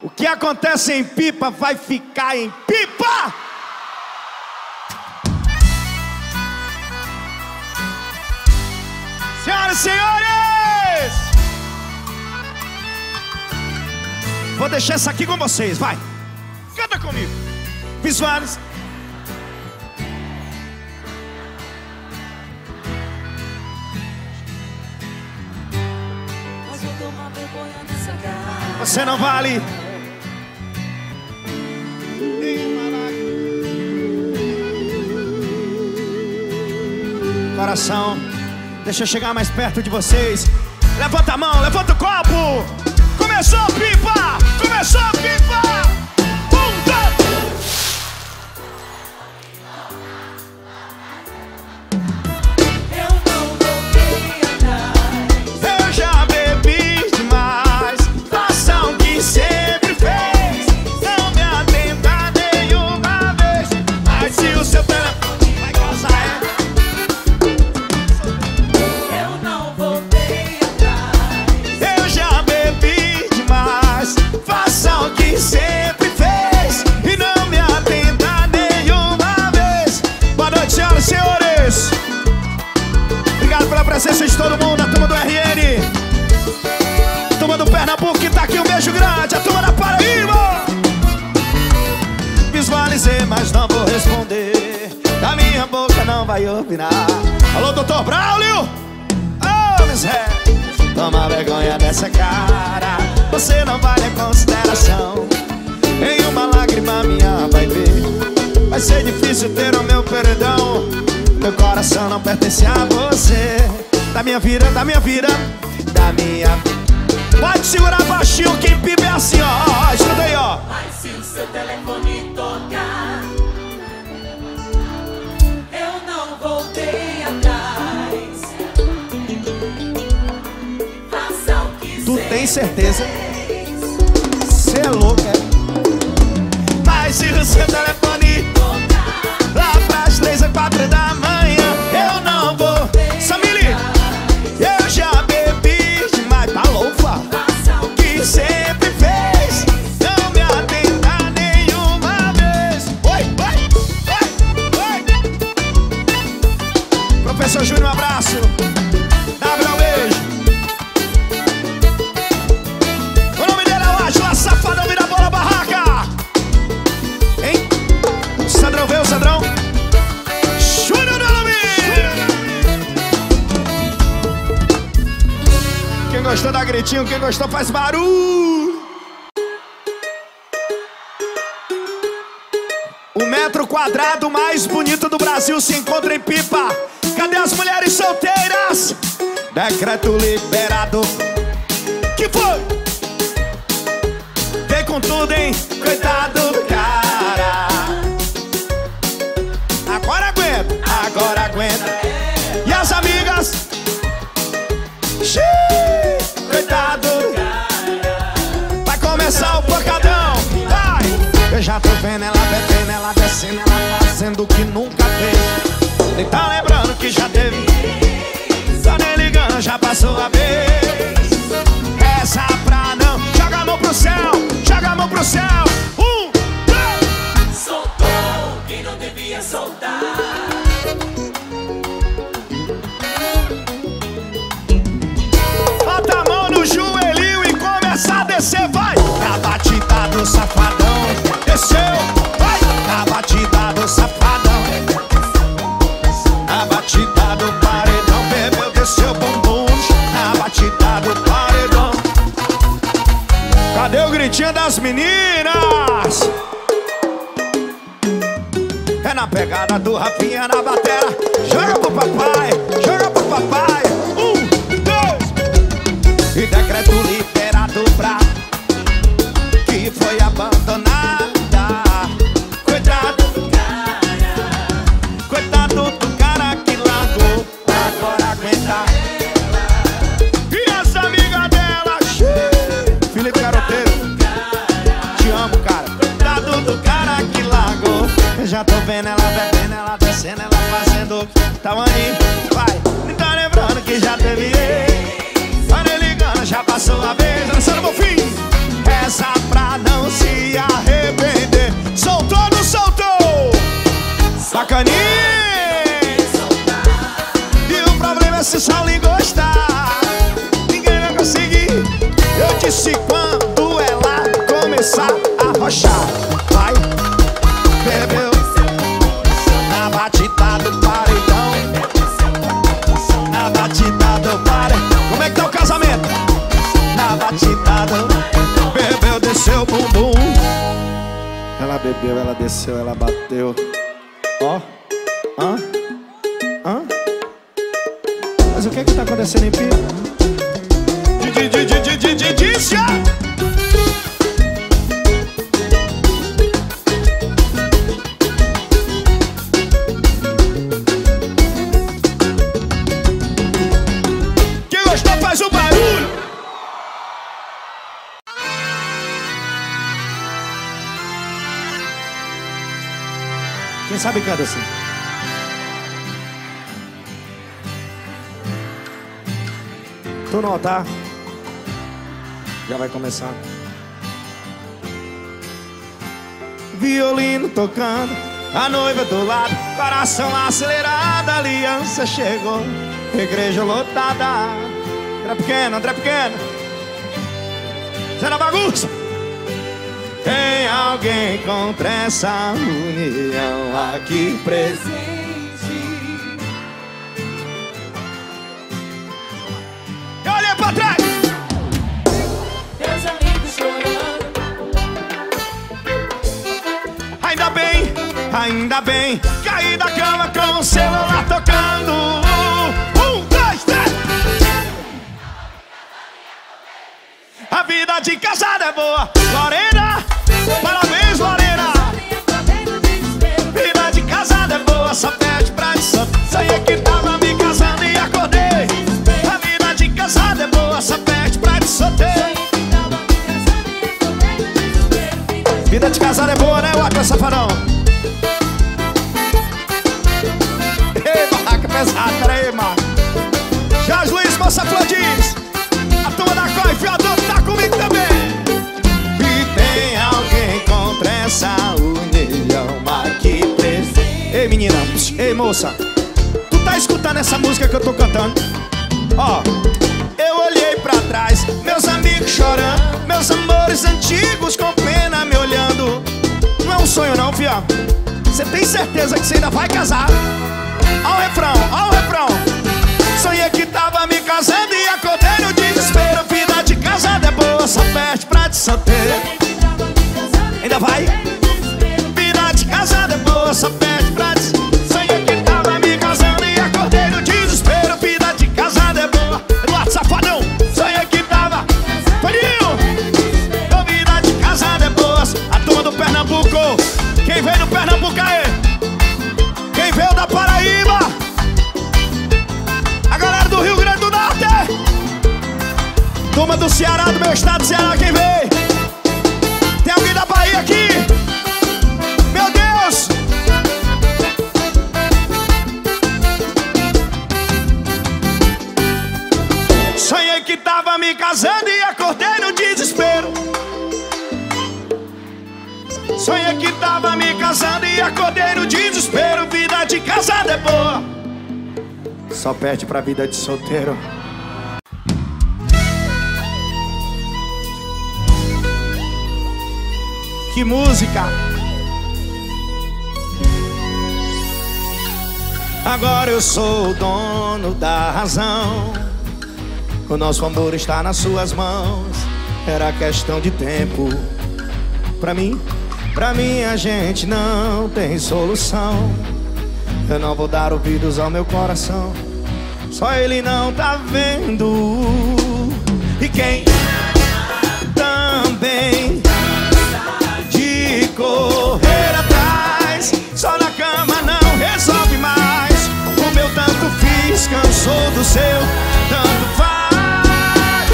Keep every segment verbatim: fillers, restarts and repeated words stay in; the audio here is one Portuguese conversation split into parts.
O que acontece em Pipa vai ficar em Pipa! Senhoras e senhores! Vou deixar isso aqui com vocês, vai! Canta comigo! Visuais. Você não vale. Coração, deixa eu chegar mais perto de vocês. Levanta a mão, levanta o copo. Começou a pipa, começou a pipa. Um, dois. Eu não voltei atrás. Eu já bebi demais. Faça o que sempre fez. Não me atenda nenhuma vez. Mas se o seu telefone vai causar é. Sempre fez e não me atenda nenhuma vez. Boa noite, senhoras e senhores. Obrigado pela presença de todo mundo. A turma do R N, a turma do Pernambuco que tá aqui, um beijo grande. A turma da Paraíba. Visualizei, mas não vou responder. Da minha boca não vai opinar. Alô, doutor Braulio. Ô, Miss Ré, toma vergonha dessa cara. Você não vale a consideração. Em uma lágrima minha vai ver. Vai ser difícil ter o meu perdão. Meu coração não pertence a você. Da minha vida, da minha vida, da minha. Pode segurar baixinho, quem pipa é assim, ó. Escuta aí, ó. Mas se o seu telefone tocar, eu não voltei atrás. Faça o que Tu tem certeza? Cê é louco, é? Mas se o seu telefone tocar lá pras três ou quatro da manhã, eu não vou. Samili, eu já bebi demais. Tá louca? O que sempre fez. Não me atenda nenhuma vez. Oi, oi, oi, oi. Professor Júnior, um abraço. W, um beijo. Safadão, vira a bola, barraca. Hein? Sandrão, veio o Sandrão. Júnior do Alumínio. Quem gostou dá gritinho, quem gostou faz barulho. O metro quadrado mais bonito do Brasil se encontra em Pipa. Cadê as mulheres solteiras? Decreto liberado. Que foi? Vem com tudo, hein? Coitado do cara. Agora aguenta, agora aguenta. E as amigas? Xiii, coitado do cara. Vai começar o pancadão. Vai! Eu já tô vendo ela bebendo, ela descendo, ela fazendo o que nunca fez. Nem tá lembrando que já teve. Tá nem ligando, já passou a vez. Essa pra não. Joga a mão pro céu, joga a mão pro céu. Um, dois. soltou quem não devia soltar. Bota a mão no joelhinho e começa a descer, vai. Na batida do safadão, desceu, vai. Na batida do safadão, na batida do paredão, bebeu, desceu bumbum. Na batida do paredão. Cadê o gritinho das meninas? É na pegada do Rafinha na batera. Joga pro papai, joga pro papai. Um, dois. E decreto liberado pra que foi abandonada. Coitado do cara, coitado do cara que largou. Agora aguenta. E as amigas dela? Felipe Garoteiro, te amo, cara. Coitado do cara que largou. Eu já tô vendo ela bebendo, ela descendo, ela fazendo tamanho. Vai, me tá lembrando que já teve ex. Tá nem ligando, já passou a vez. Dançando, meu filho. Essa pra não fosse só lhe gostar, ninguém vai conseguir. Eu disse quando ela começar a rochar, vai, bebeu na batida do paredão, na batida do paredão. Como é que tá o casamento? Na batida do bebeu, desceu o bumbum. Ela bebeu, ela desceu, ela bateu. Ó, hã? Hã? Mas o que é que tá acontecendo em Pia? Didícia! Quem gostou faz o barulho! Quem sabe canta assim? Tô no altar. Já vai começar. Violino tocando, a noiva do lado, coração acelerado, a aliança chegou, igreja lotada. André pequeno, André pequeno, Zé na bagunça. Tem alguém contra essa união aqui presente? Eu olhei pra trás. Meus amigos chorando. Ainda bem, ainda bem, caí da cama com o celular tocando. Um, dois, três. A vida de casada é boa, Lorena. Parabéns, Lorena. Vida de casada é boa, só pede pra disso. Sonhei que tava me casando e acordei. A vida de casada é boa, só pede pra disso. Vida de casada é boa, né, Waka Safadão? Ei, barraca pesada, peraí, mano. Jorge Luiz, moça Flor diz. A turma da Coi, fiador, tá comigo também. Contra essa união aqui presente. Ei menina, ei moça, tu tá escutando essa música que eu tô cantando? Ó, eu olhei pra trás, meus amigos chorando, meus amores antigos com pena me olhando. Não é um sonho não, fia. Você tem certeza que você ainda vai casar? Ó o refrão, ó o refrão. Sonhei que tava me casando e acordei no desespero. Vida de casada é boa, só perde pra de solteiro. Ainda vai? Vida de casada é boa, só pede pra dizer. Sonhei que tava me casando e acordei no desespero. Vida de casada é boa. Eduardo Safadão. Sonhei que tava Toninho. Vida de casada é boa. A turma do Pernambuco. Quem veio do Pernambuco aí? Quem veio da Paraíba? A galera do Rio Grande do Norte. Turma do Ceará, do meu estado do Ceará, quem veio? Tem alguém da Bahia aqui? Meu Deus! Sonhei que tava me casando e acordei no desespero. Sonhei que tava me casando e acordei no desespero. Vida de casada é boa, só perde pra vida de solteiro. Que música! Agora eu sou o dono da razão. O nosso amor está nas suas mãos. Era questão de tempo. Pra mim, pra mim a gente não tem solução. Eu não vou dar ouvidos ao meu coração. Só ele não tá vendo. E quem também correr atrás, só na cama não resolve mais. O meu tanto fiz, cansou do seu, tanto faz.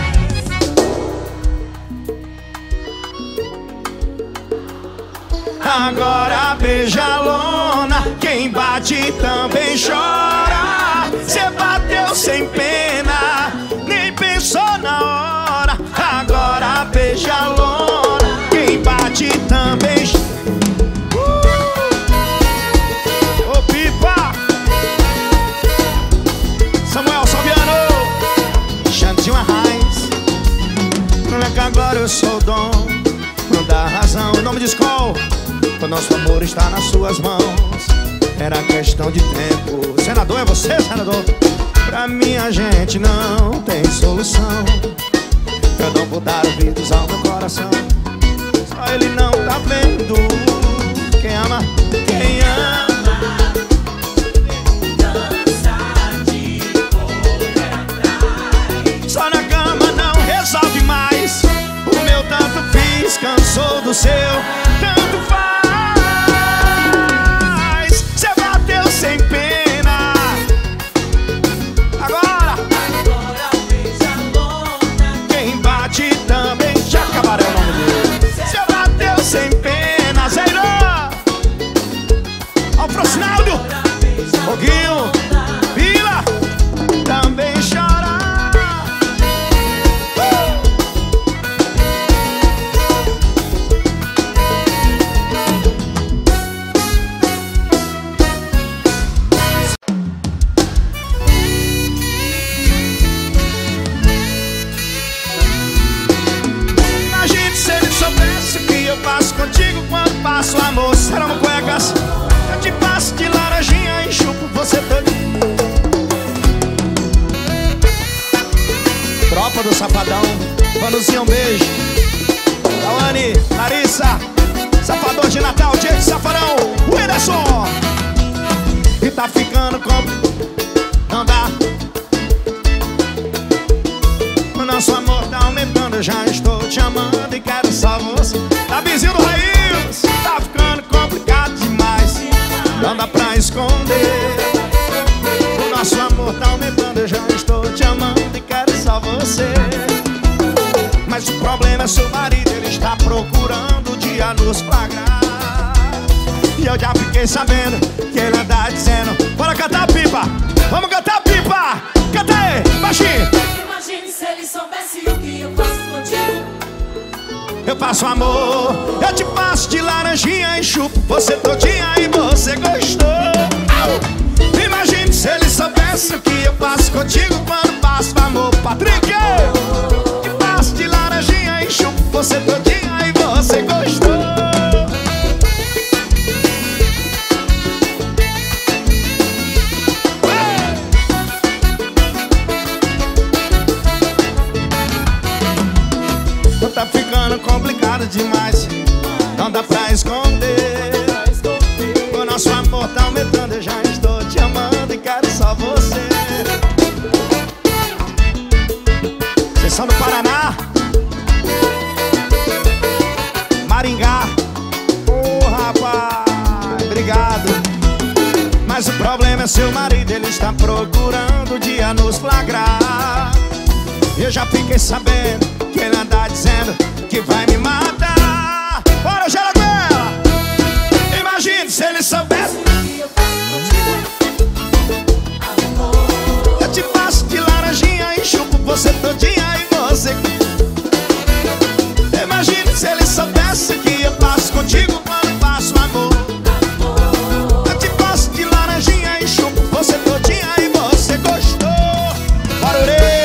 Agora beija a lona, quem bate também chora. Cê bateu sem pena, nem pensou na hora. Agora beija a lona, quem bate também uh! Ô Pipa, Samuel escola. O nosso amor está nas suas mãos. Era questão de tempo. Senador, é você, senador? Pra mim a gente não tem solução. Eu não vou dar ouvidos ao meu coração. Só ele não tá vendo. Quem ama, quem ama Cansa de correr atrás. só na cama não resolve mais. O meu tanto fiz, cansou do seu. Tanto faz. Cê bateu sem pena. Agora Agora beija a lona. quem bate também já acabaram o nome dele. Cê bateu sem pena, Zeirão. Ó o Francinaldo, Agora beija a Foguinho, lona. Vila, também chora. Imagine se ele soubesse o que eu faço contigo quando passo amor. Serão cuecas, eu te passo de laranjinha e chupo você todo. Tropa do Safadão, Vanuzinha, um beijo. Tawane, Larissa, Safador de Natal, Diego Safadão, Whindersson. E tá ficando como não dá. O nosso amor tá aumentando, eu já estou te amando e quero só você. Davizinho do Raiz, tá ficando complicado demais. Não dá pra esconder. O nosso amor tá aumentando, eu já estou te amando e quero só você. Mas o problema é seu marido, ele está procurando o dia nos flagrar. E eu já fiquei sabendo que ele anda dizendo: bora cantar pipa, vamos cantar pipa. Canta aí, baixinho. Imagine se ele soubesse o que eu faço contigo. Eu faço amor, eu te passo de laranjinha e chupo você todinha e você gostou. Au! Imagine se ele soubesse o que eu faço contigo quando faço amor. Patrick, te passo de laranjinha e chupo você todinha e você gostou. Tá ficando complicado demais, não dá pra esconder. O nosso amor tá aumentando, eu já estou te amando e quero só você. Vocês são do Paraná, Maringá. Ô oh, rapaz, obrigado. Mas o problema é seu marido, ele está procurando o dia nos flagrar. Eu já fiquei sabendo que ele anda dizendo que vai me matar. Bora, Jaraguela! Imagine se ele soubesse. Que eu faço contigo. Amor. Eu te passo de laranjinha e chupo você todinha e você. Imagine se ele soubesse que eu passo contigo quando faço amor. Eu te passo de laranjinha e chupo você todinha e você gostou. Bora, orelha!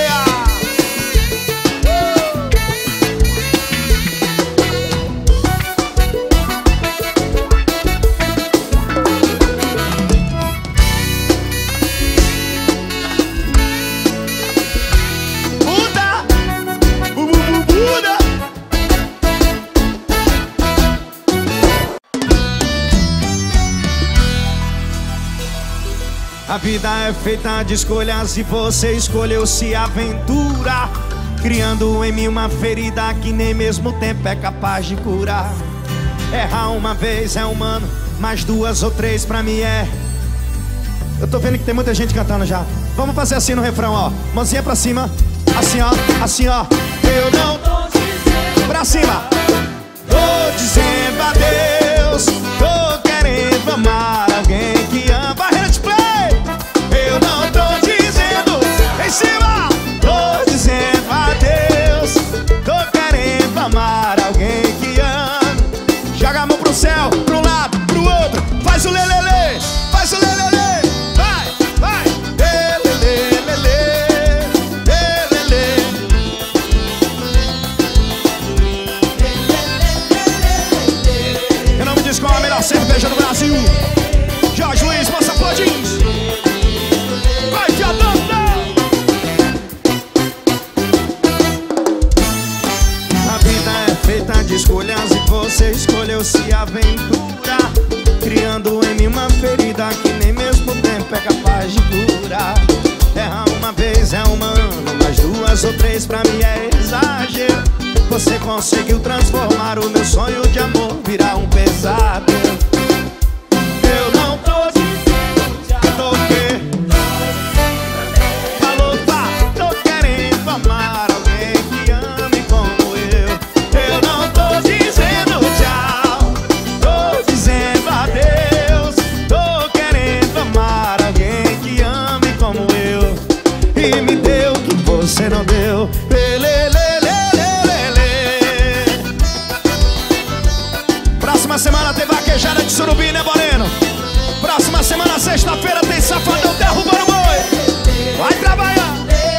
A vida é feita de escolhas e você escolheu se aventurar, criando em mim uma ferida que nem mesmo o tempo é capaz de curar. Errar uma vez é humano, mas duas ou três pra mim é. Eu tô vendo que tem muita gente cantando já. Vamos fazer assim no refrão, ó. Mãozinha pra cima, assim ó, assim ó. Eu não Tô dizendo pra cima. Tô dizendo adeus, tô querendo amar alguém que ama. Barreira de play. Eu não tô dizendo em cima. Tô dizendo adeus, tô querendo amar alguém que ama. Joga a mão pro céu, pro lado, pro outro. Faz o lelele, faz o lelele. Vai, vai. Lelele, lelele, lelele. Brasil. Jorge Luiz, moça Podins. Vai, fiadão, a vida é feita de escolhas e você escolheu se aventurar, criando em mim uma ferida que nem mesmo o tempo é capaz de curar. Errar uma vez é humano, mas duas ou três pra mim é exagero. Você conseguiu transformar o meu sonho de amor virar um pesadelo. Eu não tô dizendo já, eu tô o quê? Falou, pá, tô querendo amar alguém que ame como eu. Eu não tô dizendo tchau, tô dizendo adeus. Tô querendo amar alguém que ame como eu e me deu o que você não deu. Próxima semana tem vaquejada de Surubim, né, Moreno? Próxima semana, sexta-feira, tem Safadão derrubando o boi. Vai trabalhar.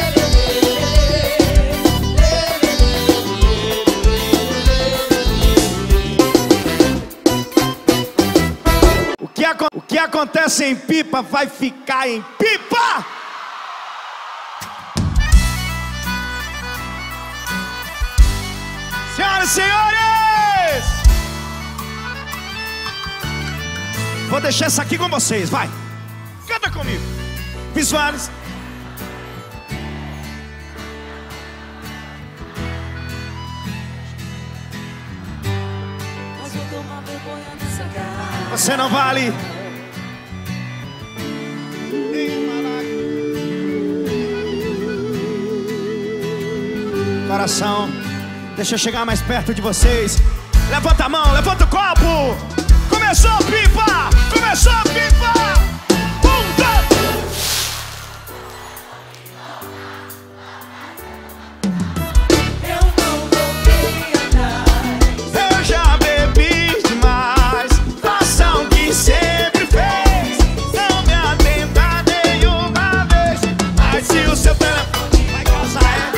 O que, o que acontece em Pipa vai ficar em Pipa. Senhoras e senhores, vou deixar essa aqui com vocês, vai. Canta comigo. Visualize. Você não vale. Coração, deixa eu chegar mais perto de vocês. Levanta a mão, levanta o copo. Começou a pipa! Começou a pipa! Um, dois! Eu não voltei atrás. Eu já bebi demais. Faça o que sempre fez. Não me atenda nenhuma vez. Mas se o seu telefone vai causar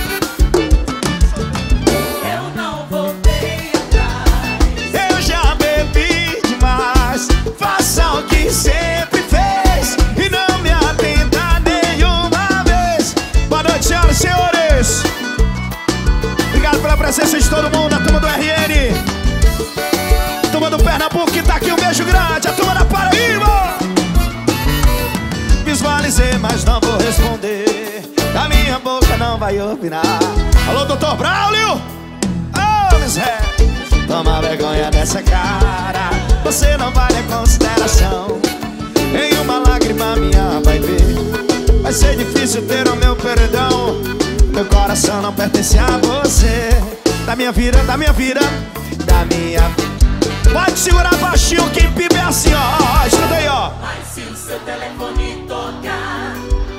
é. Eu não voltei atrás. Eu já bebi demais. Faça o que sempre fez e não me atenda nenhuma vez. Boa noite, senhoras e senhores. Obrigado pela presença de todo mundo. A turma do R N, a turma do Pernambuco que tá aqui, um beijo grande. A turma da Paraíba. Visualizei, mas não vou responder. A minha boca não vai opinar. Alô, doutor Braulio. Ô, Miss Ré, toma vergonha dessa cara. Você não vale a consideração. Em uma lágrima minha vai ver. Vai ser difícil ter o meu perdão. Meu coração não pertence a você. Da minha vida, da minha vida, da minha vida. Pode segurar baixinho que pipa é assim, ó. Escuta aí, ó. Mas se o seu telefone tocar,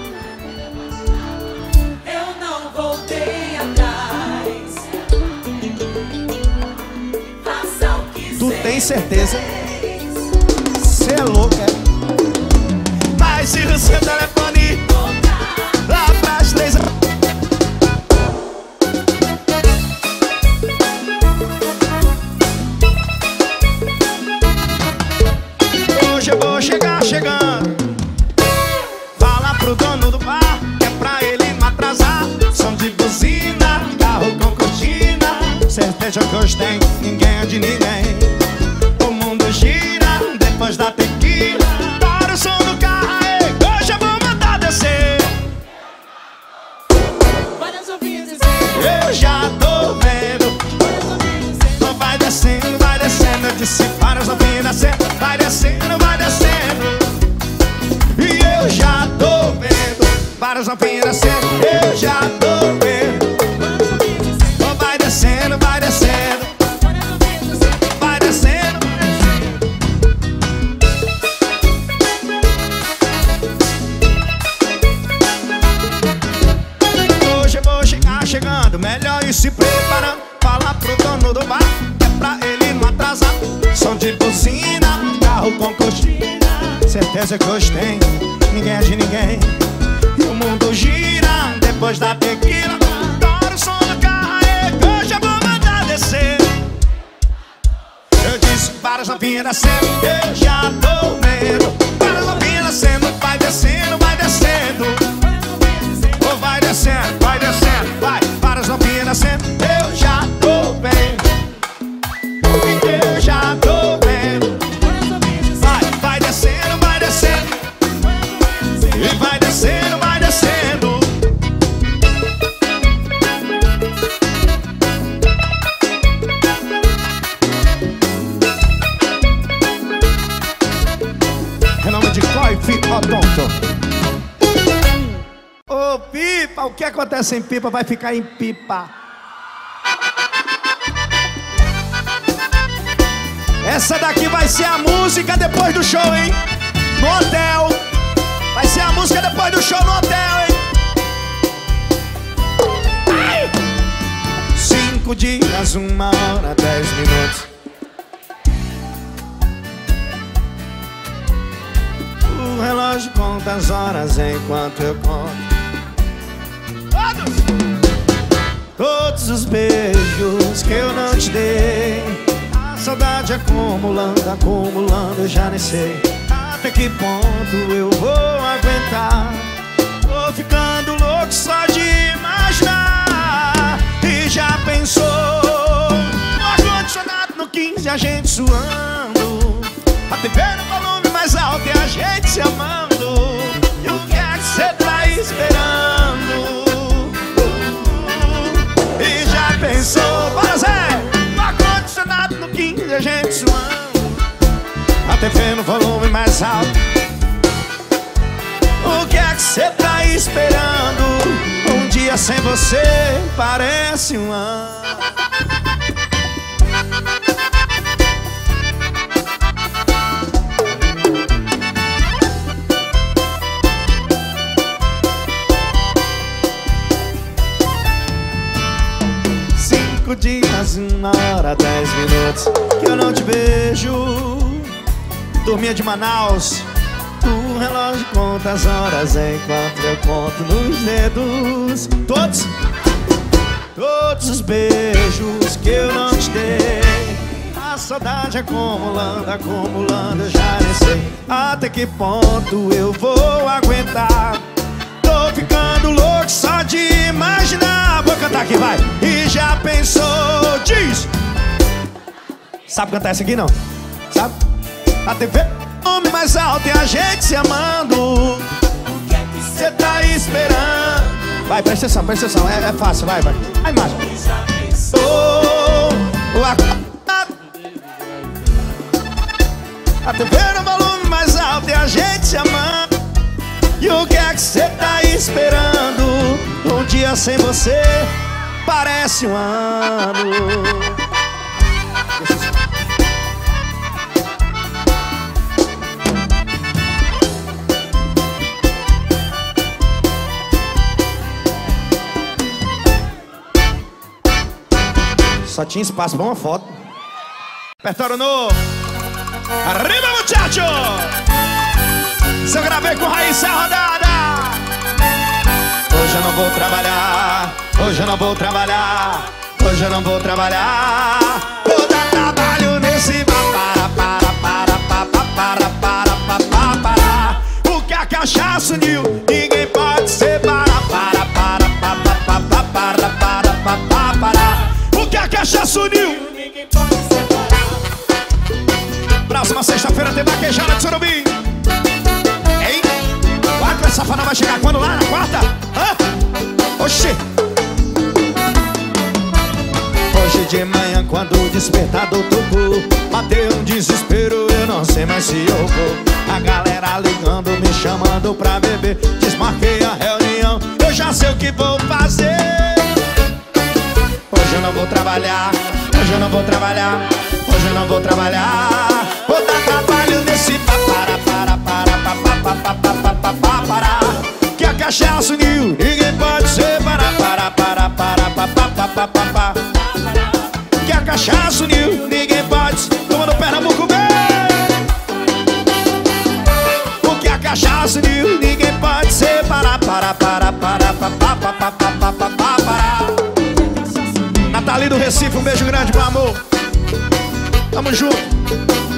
eu não voltei atrás. Faça o que Tu cê tem certeza? fez. Cê é louco, é? Mas se o seu telefone Tocar, lá pras três. Hoje eu vou chegar chegando. Fala pro dono do bar que é pra ele não atrasar. Som de buzina, carro com cortina. Certeza que hoje tem ninguém é de ninguém. O mundo gira depois da tequila. Para o som do carro aí, hoje eu vou mandar descer. várias ouvintes dizer, Eu já tô vendo. várias ouvintes dizer, Então vai descendo, vai descendo. Eu disse para os ouvintes descer. Vai descendo, vai descendo. E eu já tô vendo. Para os ouvintes descer. Eu já tô vendo. várias ouvintes dizer, Então vai descendo, vai descendo. várias ouvintes dizer. Vai descendo. Hoje eu vou chegar chegando. Melhor ir se preparando. Fala pro dono do bar que é pra ele não atrasar. Som de buzina, carro com cortina. Certeza que hoje tem ninguém é de ninguém. E o mundo gira depois da tequila. Adoro o som do carro aí, que hoje eu vou mandar descer. Eu disse para para as novinhas descendo, eu já tô vendo. Para as novinhas descendo, vai descendo, vai descendo. Oh, vai descendo, vai descendo, vai. Para as novinhas descendo, eu já tô vendo. Eu já tô vendo. Vai, vai descendo, vai descendo. E vai descendo, vai descendo. Renome de Coi, Pipa, tonto. Ô, Pipa, o que acontece em Pipa vai ficar em Pipa. Essa daqui vai ser a música depois do show, hein? No hotel. Vai ser a música depois do show no hotel, hein? Ai! Cinco dias, uma hora, dez minutos. O relógio conta as horas enquanto eu conto. Todos! Todos os beijos que eu não te dei. A saudade acumulando, acumulando, eu já nem sei até que ponto eu vou aguentar. Tô ficando louco só de imaginar. E já pensou no ar-condicionado no quinze, a gente suando, a T V no volume mais alto e a gente se amando. E o que é que cê tá esperando? E já pensou, bora Zé, no ar-condicionado no quinze, a gente suando, a T V no volume mais alto. O que é que cê tá esperando? Um dia sem você parece um ano. Cinco dias, uma hora, dez minutos que eu não te vejo. Dormia de Manaus. O relógio conta as horas enquanto eu conto nos dedos. Todos, todos os beijos que eu não te dei. A saudade acumulando, acumulando, eu já nem sei até que ponto eu vou aguentar. Tô ficando louco só de imaginar. Vou cantar aqui, vai. E já pensou, diz. Sabe cantar essa aqui, não? Sabe? A T V, homem mais alto e a gente se amando. O que é que cê tá esperando? Vai, presta atenção, presta atenção, é, é fácil, vai, vai. A imagem. Oh, oh, a... a T V no volume mais alto e a gente se amando. E o que é que cê tá esperando? Um dia sem você parece um ano. Só tinha espaço pra uma foto. Apertaram no... Arriba, muchacho! Se eu gravei com Raíssa, é rodada. Hoje eu não vou trabalhar. Hoje eu não vou trabalhar. Hoje eu não vou trabalhar. Vou dar trabalho nesse para, para, para, para, para, para, para, para. Porque a cachaça uniu, ninguém pode separar. Para, para, para, para, para, para, para, para. Porque a cachaça uniu, ninguém pode separar. Próxima sexta-feira tem vaquejada de Surubim. Hein? Quatro, essa fana vai chegar quando lá? Na quarta? Hã? Oxi! Hoje de manhã quando o despertador tocou, bateu um desespero, eu não sei mais se eu vou. A galera ligando, me chamando pra beber. Desmarquei a reunião, eu já sei o que vou fazer. Hoje eu não vou trabalhar, hoje eu não vou trabalhar, hoje eu não vou trabalhar. Vou dar trabalho nesse para, para, para, para, para, para, para, para, para. Que a cachaça uniu, ninguém pode separar. Para, para, para, para, para, para, para, para. Que a cachaça uniu, ninguém pode. Toma no Pernambuco, bem. Porque a cachaça uniu, ninguém pode separar. Para, para, para, para, para, para, para, para, para. Nathalie do Recife, um beijo grande, meu amor. Tamo junto.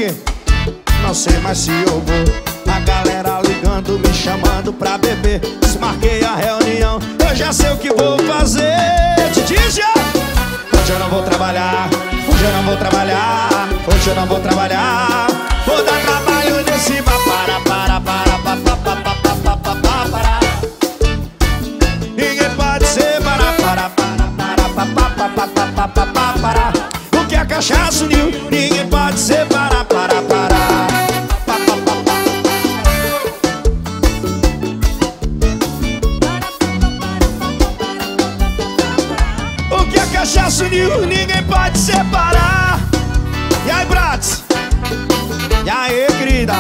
Ing, não sei mais se eu vou. A galera ligando, me chamando pra beber. Desmarquei a reunião, eu já sei o que vou fazer. Te diz já. Hoje eu não vou trabalhar, hoje eu não vou trabalhar, hoje eu não vou trabalhar. Vou dar trabalho nesse para, para, para, para, para, para, para, para, para. Ninguém pode ser para, para, para, para, para, para, para, para, para. O que a cachaça uniu, ninguém pode ser para, para, para. O que a cachaça uniu, ninguém pode separar. E aí, Brats? E aí, querida?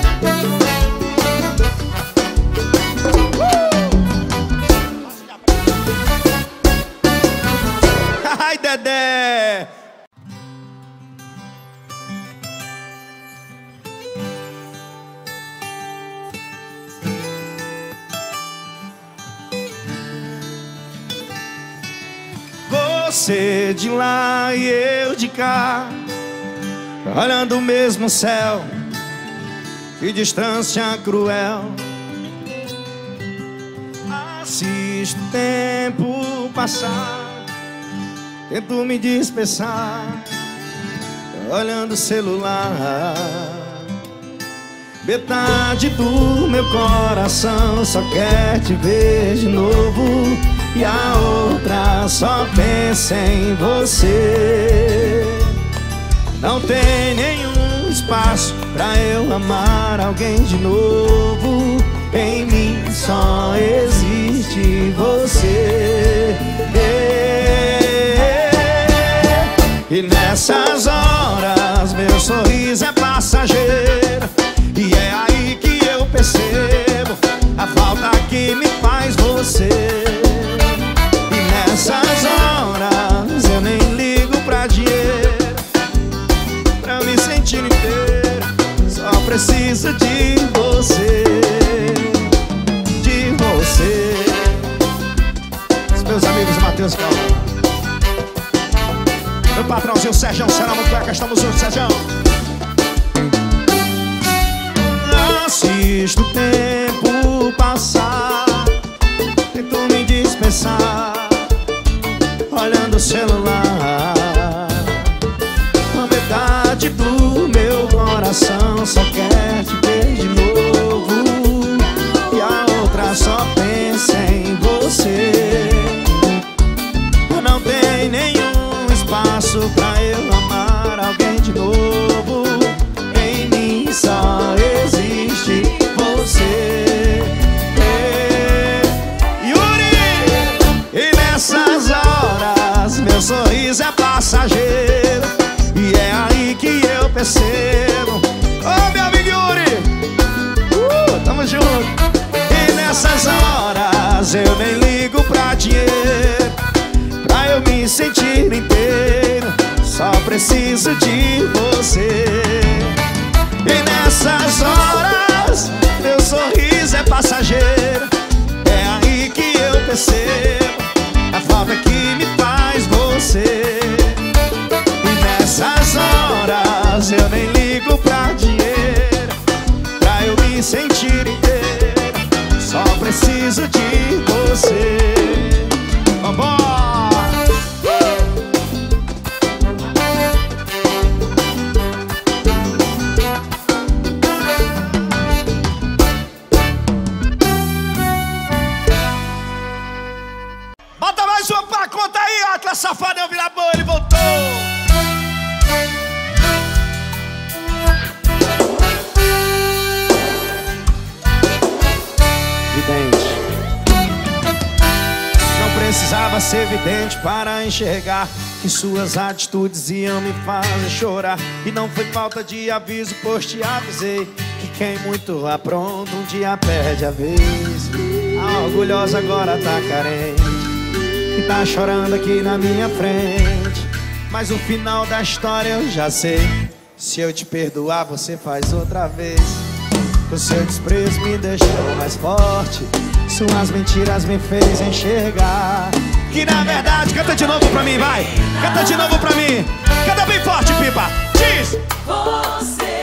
Ai, Dedé! Você de lá e eu de cá, olhando o mesmo céu, que distância cruel. Assisto o tempo passar, tento me dispersar, olhando o celular. Metade do meu coração só quer te ver de novo, e a outra só pensa em você. Não tem nenhum espaço pra eu amar alguém de novo. Em mim só existe você. E nessas horas meu sorriso é passageiro, e é aí que eu percebo a falta que me faz você. E nessas horas eu nem ligo pra dinheiro, pra me sentir inteiro, só preciso de você, de você. Os meus amigos Matheus Calma, meu patrãozinho Serjão, será muito cueca, estamos juntos, Serjão. Assisto o tempo passar, tento me dispensar, olhando o celular. A metade do meu coração só quer te ver de novo, e a outra só pensa em você. Não tem nenhum espaço pra eu amar alguém de novo. Em mim só existe você. Yuri! E nessas horas meu sorriso é passageiro, e é aí que eu percebo. Ô, oh, meu amigo Yuri! Uh, tamo junto! E nessas horas eu nem ligo pra dinheiro, pra eu me sentir inteiro, só preciso de você. E nessas horas meu sorriso é passageiro, é aí que eu percebo a falta que me faz você. E nessas horas eu nem ligo pra dinheiro, pra eu me sentir inteiro, só preciso de você. Vambora! Bota mais uma pra conta aí, Atlas Safadão, vira boa, ele voltou. Vidente. Não precisava ser vidente para enxergar que suas atitudes iam me fazer chorar. E não foi falta de aviso, pois te avisei que quem muito apronta um dia perde a vez. A orgulhosa agora tá carente e tá chorando aqui na minha frente. Mas o final da história eu já sei. Se eu te perdoar, você faz outra vez. O seu desprezo me deixou mais forte, suas mentiras me fez enxergar que na verdade... Canta de novo pra mim, vai! Canta de novo pra mim! Canta bem forte, Pipa! Diz! Você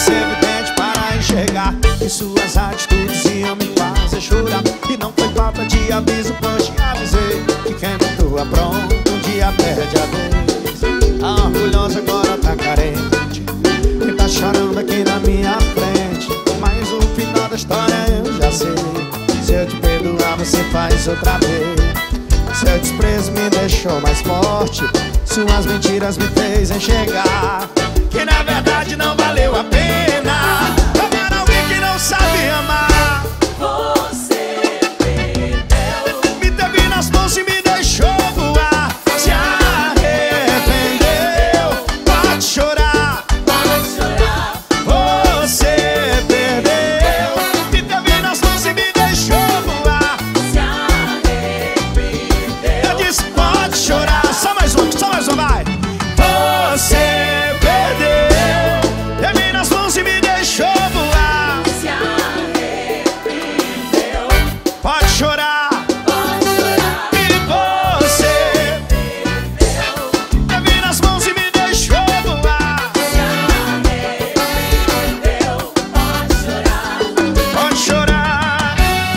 ser evidente para enxergar que suas atitudes iam me fazer chorar. E não foi falta de aviso, pois te avisei que quem muito apronta um dia perde a vez. A orgulhosa agora tá carente e tá chorando aqui na minha frente. Mas o final da história eu já sei. Se eu te perdoar você faz outra vez. Seu desprezo me deixou mais forte. Suas mentiras me fez enxergar que na verdade não valeu a pena amar alguém que não sabe amar. Você perdeu. Me teve nas mãos e me deixou voar. Se arrependeu, pode chorar, Pode chorar. você perdeu. Me teve nas mãos e me deixou voar. Se arrependeu. Eu disse pode chorar. Só mais um, só mais um, vai. Você perdeu. Teve nas mãos e me deixou voar. Se arrependeu. Pode chorar. Pode chorar. E você Perdeu. teve nas mãos e me deixou voar. Se arrependeu. Pode chorar. Pode chorar.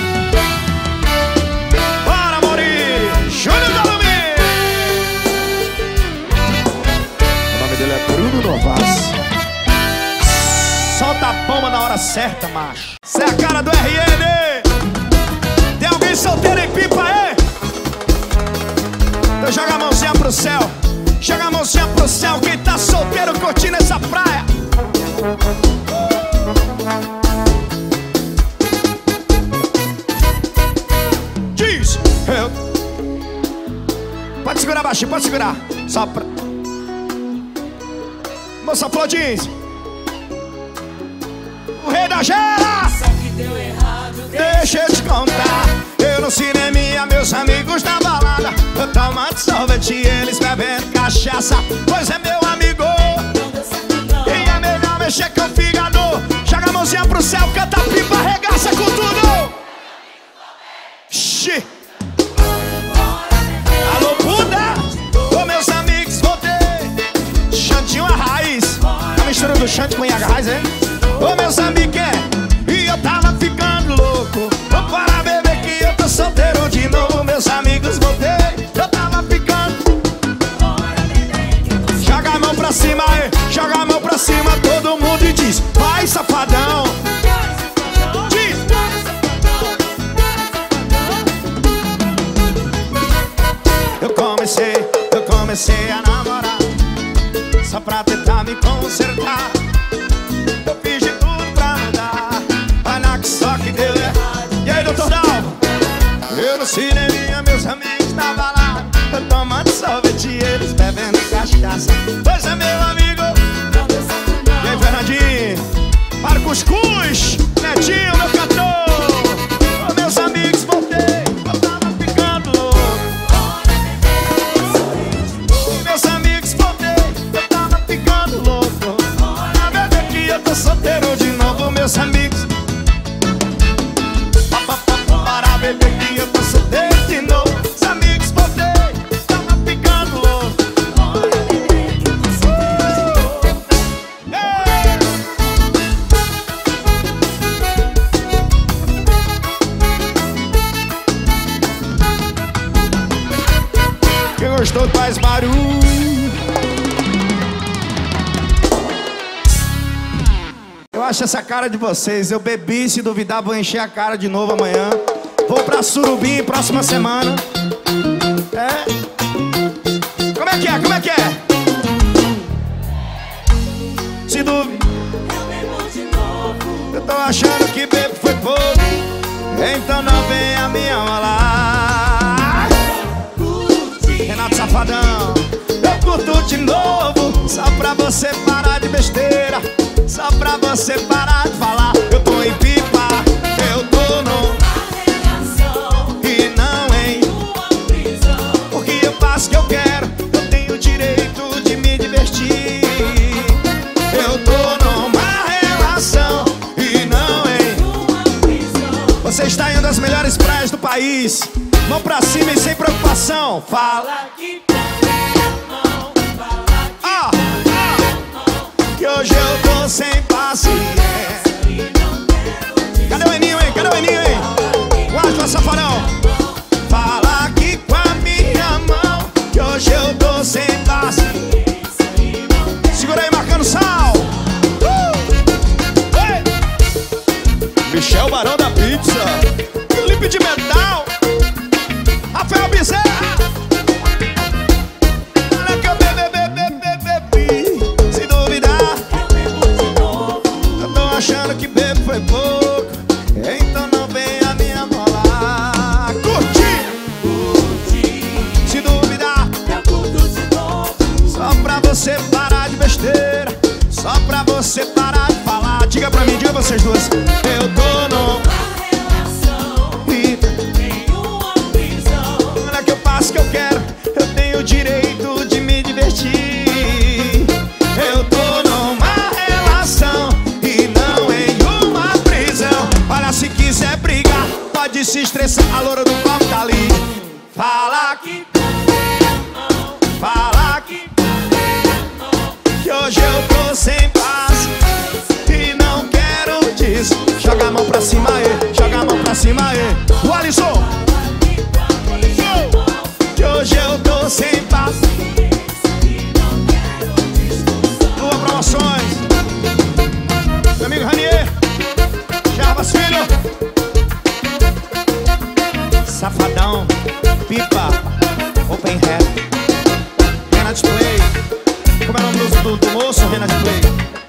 Bora, Maurício. Júnior da Lumi. O nome dele é Bruno Novas. Solta a bomba na hora certa, macho. Cê é a cara do R N. Tem alguém solteiro em pipa aí? Então joga a mãozinha pro céu. Joga a mãozinha pro céu. Quem tá solteiro curtindo essa praia. Diz eu. Pode segurar baixinho, pode segurar. Só pra... Moça Flodins. O rei da gera. Só que deu errado. Deixa eu te contar. Eu no cineminha, meus amigos na balada, eu tomando sorvete e eles bebendo cachaça. Pois é meu amigo, Não deu certo não. e é melhor mexer com o fígado. Joga a mãozinha pro céu, canta pipa, arregaça com tudo. Xi. Alô, Buda. Ô meus amigos, voltei. Xantinho a raiz. A mistura do Xante com Iaga Raiz, hein? Ô meus amigos, é. E eu tava ficando louco. Vou parar, beber, que eu tô solteiro de novo. Meus amigos, voltei. Eu tava ficando. Joga a mão pra cima, aí. Joga a mão pra cima, todo mundo e diz: vai, safadão. Diz. Eu comecei, eu comecei a namorar só pra tentar me consertar. Eu fiz de tudo pra mudar, mas na que só que deu errado. E aí, doutor Dalvo? Eu no cineminha, meus amigos na balada, eu tomando sorvete e eles bebendo cachaça. Pois é meu amigo. Não deu certo não. E aí, Fernandinho? Para o cuscuz, Netinho, meu cantor. Ô meus amigos, voltei, eu tava ficando louco. Meus amigos, voltei, eu tava ficando louco. Na verdade que eu tô solteiro de novo, meus amigos. Pa, pa, pa, pa, para beber que eu tô solteiro de novo. Meus amigos, voltei, tava ficando louco. Ei! Quem gostou faz barulho. Eu acho essa cara de vocês. Eu bebi, se duvidar vou encher a cara de novo amanhã. Vou pra Surubim próxima semana. É? Como é que é? Como é que é? Se duvidar, Eu bebo de novo. eu tô achando que bebo foi pouco. Então não venha me amolar. Curti. Renato Safadão, eu curto de novo. Só pra você parar de besteira, só pra você parar de falar. Eu tô em pipa, eu tô no Relação. e não em. Uma prisão. Porque eu faço o que eu quero, eu tenho o direito de me divertir. Eu tô numa relação e não em. Uma prisão. Você está em uma das melhores praias do país. Mão pra cima e sem preocupação. Fala. Fala que não. Fala que Ah, ah, que hoje eu tô sem paciência. besteira, só pra você parar de falar. Diga pra mim, diga vocês duas. Eu tô numa relação e nenhuma prisão. Olha que eu faço o que eu quero, eu tenho o direito de me divertir. Eu tô numa relação e não em uma prisão. Olha, se quiser brigar, pode se estressar. A loura do palco tá ali. Fala que fala que que hoje eu tô sem paz e não quero disso. Joga a mão pra cima aí, joga a mão pra cima aí. O Alisson, que hoje eu tô sem paz. Boa Promoções, meu amigo Ranier, Jarbas Filho, Safadão, Pipa, Open Rap, Renat Play. Como é o nome do, do, do moço, Renat Play?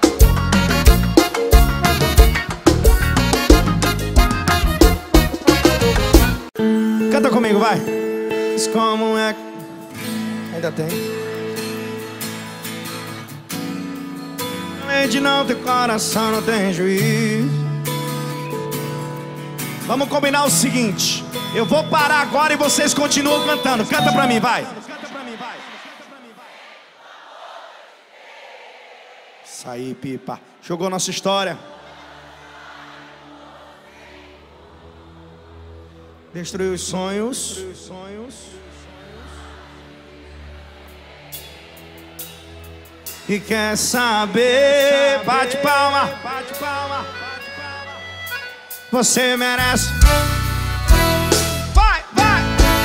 Canta comigo, vai. Diz como é que... Ainda tem. Além de não ter coração, não tem juízo. Vamos combinar o seguinte. Eu vou parar agora e vocês continuam cantando. Canta pra mim, vai. Isso aí, Pipa. Jogou nossa história. Destruiu os sonhos. E quer saber? Bate palma. Bate palma. Você merece. Vai, vai.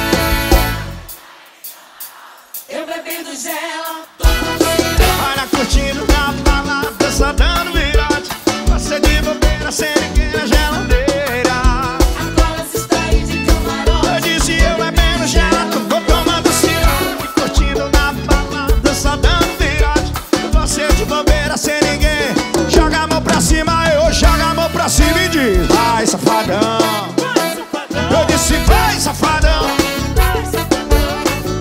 Eu bebendo gelo todo dia. Olha, curtindo na balada, só dando virote. Você de bobeira, sem ninguém na geladeira. Agora se está aí de camarote. Eu disse eu bebendo gelato, vou tomando sirope. Curtindo na balada, só dando virote. Você de bobeira, sem ninguém. Joga a mão pra cima, eu joga a mão pra cima e diz: vai, safadão. Vai, safadão. Eu disse: vai, safadão. Vai, safadão.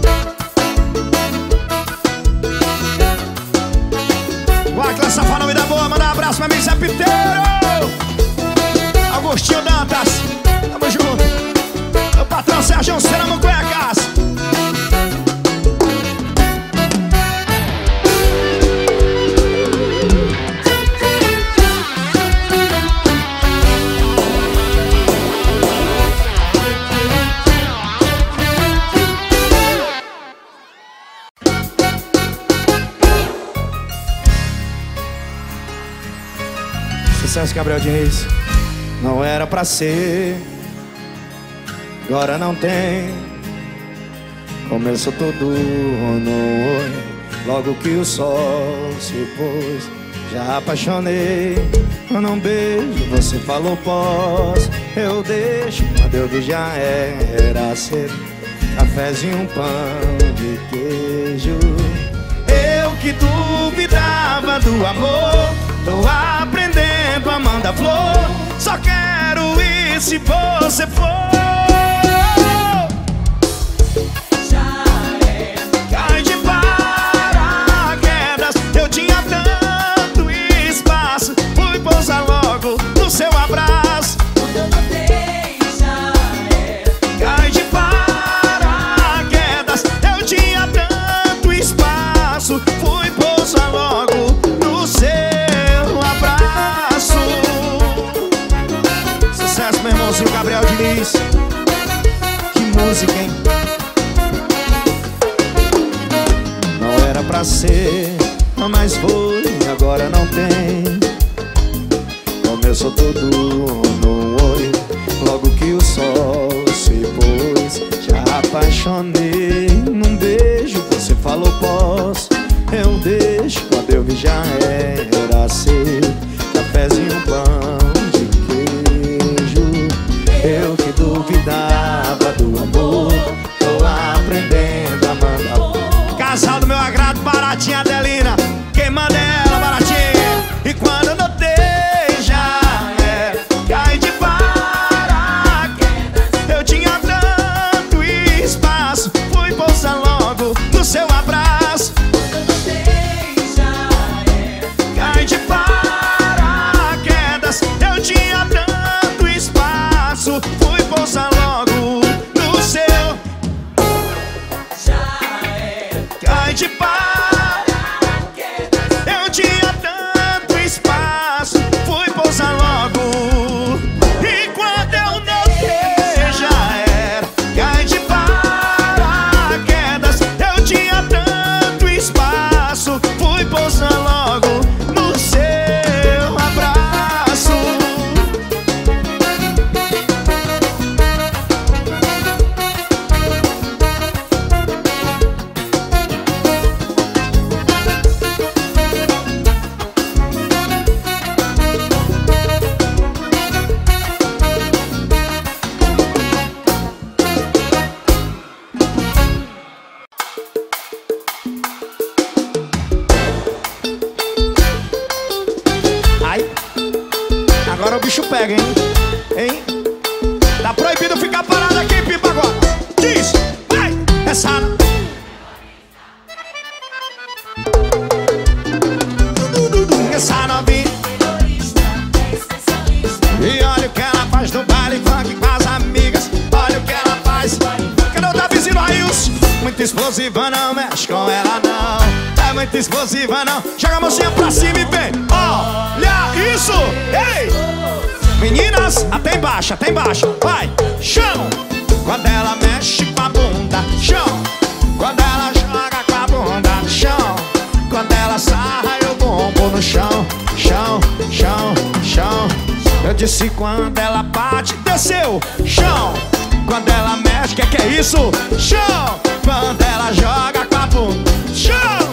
Vai, classe safadão, me dá boa. Manda um abraço pra mim, Zé Piteiro. Agostinho Dantas, tamo junto. Meu patrão Sérgio Ceramo Cuecas. Sucesso, Gabriel Diniz. Não era pra ser, agora não tem. Começou tudo no oi, logo que o sol se pôs. Já apaixonei, eu não beijo, você falou pós. Eu deixo, quando eu vi já era cedo. Cafézinho, pão de queijo. Eu que duvidava do amor, tô aprendendo a mandar flor. Só quero ir se você for. Já é. Cai de paraquedas, eu tinha tanto espaço. Fui pousar logo no seu abraço. Quando eu notei, já é. Cai de paraquedas, eu tinha tanto espaço. Fui pousar logo no seu abraço. Sucesso, meu irmãozinho Gabriel Diniz. Que música, hein? Não era pra ser, mas foi, agora não tem. Começou tudo no oi, logo que o sol se pôs. Já apaixonei num beijo, você falou pós. Eu deixo, quando eu vi já era cedo. Cafézinho, pão de queijo. Eu que duvidava do amor, tô aprendendo a mandar. Casal do meu agrado, Baratinha Adelina. Quem manda é ela, Baratinha. E quando eu notei já é. Cai de paraquedas, eu tinha tanto espaço. Fui pousar logo no seu abraço. Quando eu notei, já pousa logo no seu abraço. Agora o bicho pega, hein? Hein? Tá proibido ficar parado aqui, pipa, agora. Diz, vai! Essa... Essa novinha. E olha o que ela faz no baile funk com as amigas. Olha o que ela faz. Cadê o Davizinho Rails? Muito explosiva, não mexe com ela, não. É muito explosiva, não. Joga a mãozinha pra cima e vem. Olha isso! Ei! Meninas, até embaixo, até embaixo. Vai, chão. Quando ela mexe com a bunda, chão. Quando ela joga com a bunda, chão. Quando ela sarra eu bombo no chão. Chão, chão, chão. Eu disse quando ela bate, desceu. Chão. Quando ela mexe, que que é isso? Chão. Quando ela joga com a bunda, chão.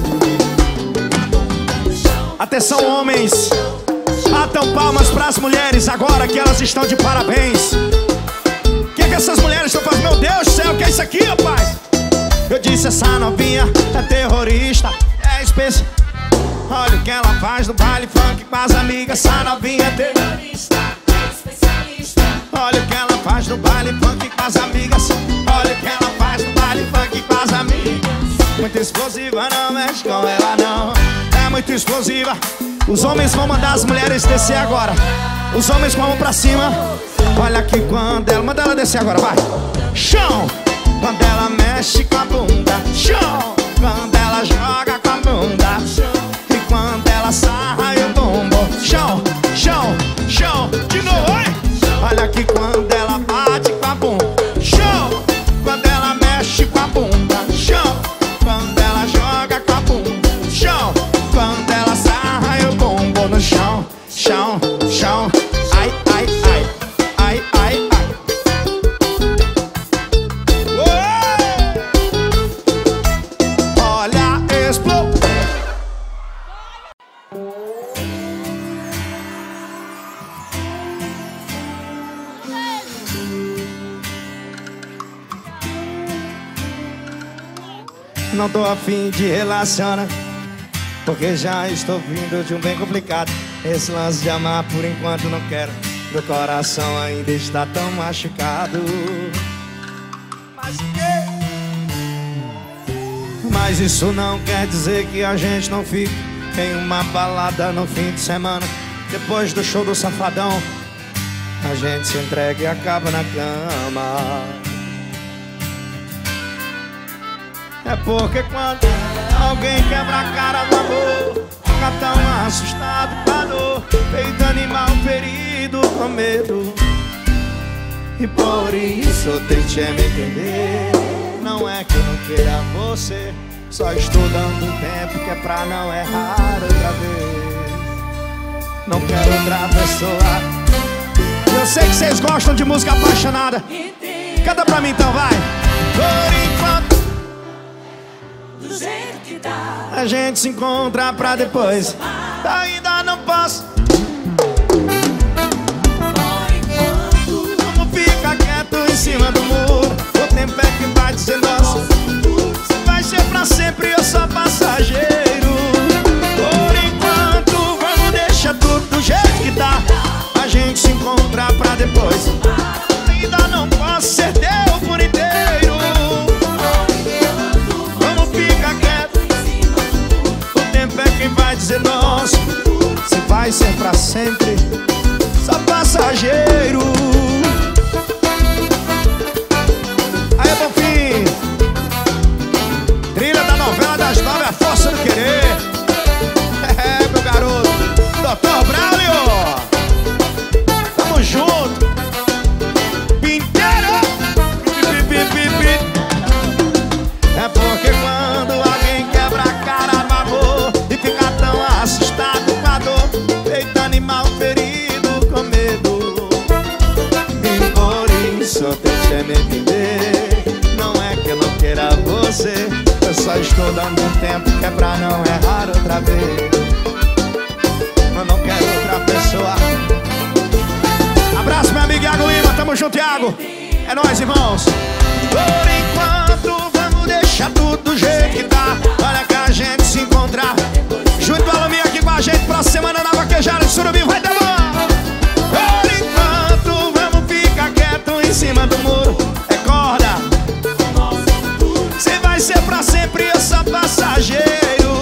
Atenção, homens. Batam palmas pras mulheres agora que elas estão de parabéns. O que que essas mulheres estão fazendo? Meu Deus do céu, o que é isso aqui, rapaz? Eu disse essa novinha é terrorista, é especial. Olha o que ela faz no baile funk com as amigas. Essa novinha é terrorista, é especialista. Olha o que ela faz no baile funk com as amigas. Olha o que ela faz no baile funk com as amigas. Muito explosiva, não mexe com ela, não. É muito explosiva. Os homens vão mandar as mulheres descer agora. Os homens vão pra cima. Olha aqui quando ela... Manda ela descer agora, vai. Chão. Quando ela mexe com a bunda. Chão. Quando ela joga com a bunda. E quando ela sarra eu tombo. Chão, chão, chão. De novo, oi. Olha aqui quando ela bate com a bunda. Chão. Quando ela mexe com a bunda. Chão. Quando ela joga com a bunda. Chão. Quando ela sarra eu bombo no chão. Chão, chão. Ai, ai, ai. Ai, ai, ai. Uou! Olha, explode. Não tô afim de relacionar, porque já estou vindo de um bem complicado. Esse lance de amar por enquanto não quero. Meu coração ainda está tão machucado. Mas que? Mas isso não quer dizer que a gente não fique em uma balada no fim de semana. Depois do show do Safadão, a gente se entrega e acaba na cama. É porque quando alguém quebra a cara do amor, fica tão assustado com a dor, feito animal ferido com medo. E por isso tente me entender. Não é que eu não queira você, só estou dando tempo que é pra não errar outra vez. Não quero outra pessoa. Eu sei que vocês gostam de música apaixonada. Canta pra mim então, vai. Por enquanto do jeito que tá, a gente se encontra pra depois. Ainda não posso. Vamos ficar quieto em cima do muro. O tempo é que vai dizer nosso. Se vai ser pra sempre, eu sou passageiro. Por enquanto, vamos deixar tudo do jeito que tá. A gente se encontra pra depois. Ainda não posso ser teu por inteiro. Vamos ficar quieto. O tempo é quem vai dizer nosso. Se vai ser pra sempre, só passageiro. Aí, Bonfim, trilha da novela das nove, a força do querer. É, meu garoto, doutor Braulio, tamo junto. Pinteiro. É porque quando alguém quebra a cara no amor e tô dando um tempo que é pra não errar outra vez. Eu não quero outra pessoa. Abraço, meu amigo Iago Lima, tamo junto, Iago. É nóis, irmãos. Por enquanto, vamos deixar tudo do jeito que tá. Olha que a gente se encontrar. Júlio Palominha aqui com a gente, próxima semana na Vaquejada de Surubim, vai dar bom. Por enquanto, vamos ficar quieto em cima do muro. É corda. Você vai ser pra sempre, eu sou passageiro.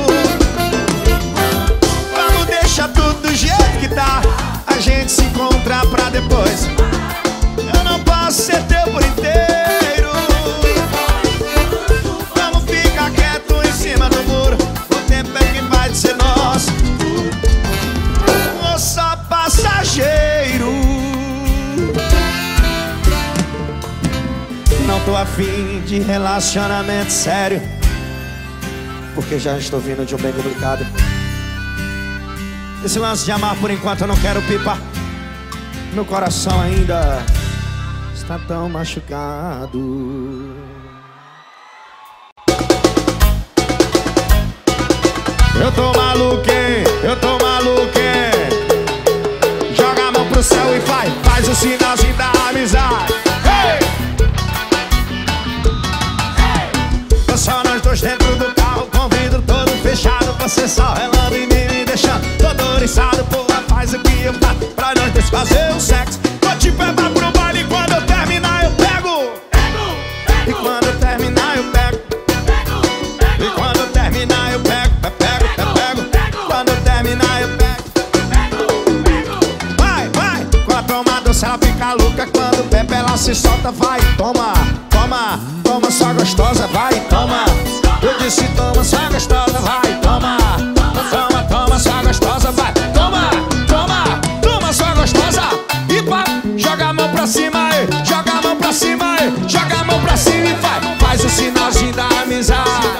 Vamos deixar tudo do jeito que tá. A gente se encontrar pra depois. Eu não posso ser teu por inteiro. Vamos ficar quieto em cima do muro. O tempo é que vai ser nosso. Eu sou passageiro. Não tô afim de relacionamento sério, porque já estou vindo de um bem complicado. Esse lance de amar por enquanto eu não quero, pipa. Meu coração ainda está tão machucado. Eu tô maluco, hein? Eu tô maluco, hein? Joga a mão pro céu e faz, faz o sinalzinho da amizade. Hey! Tô só nós dois dentro do carro, com o vidro todo fechado. Você só relando em mim, me deixando todo oriçado. Porra, faz o que eu faço pra nós dois fazer o sexo. Vou te pegar pro baile e quando eu terminar eu pego. E quando eu terminar eu pego. E quando eu terminar eu pego. Eu pego, eu pego. Quando eu terminar eu pego. Vai, vai. Com a toma doce ela fica louca. Quando bebe ela se solta. Vai, toma, toma. Toma só gostosa, vai, toma. Eu disse toma só gostosa, vai, toma. Toma, toma só gostosa, vai, toma. Toma, toma só gostosa. E pá, joga a mão pra cima aí. Joga a mão pra cima aí. Joga a mão pra cima e vai. Faz o sinalzinho da amizade.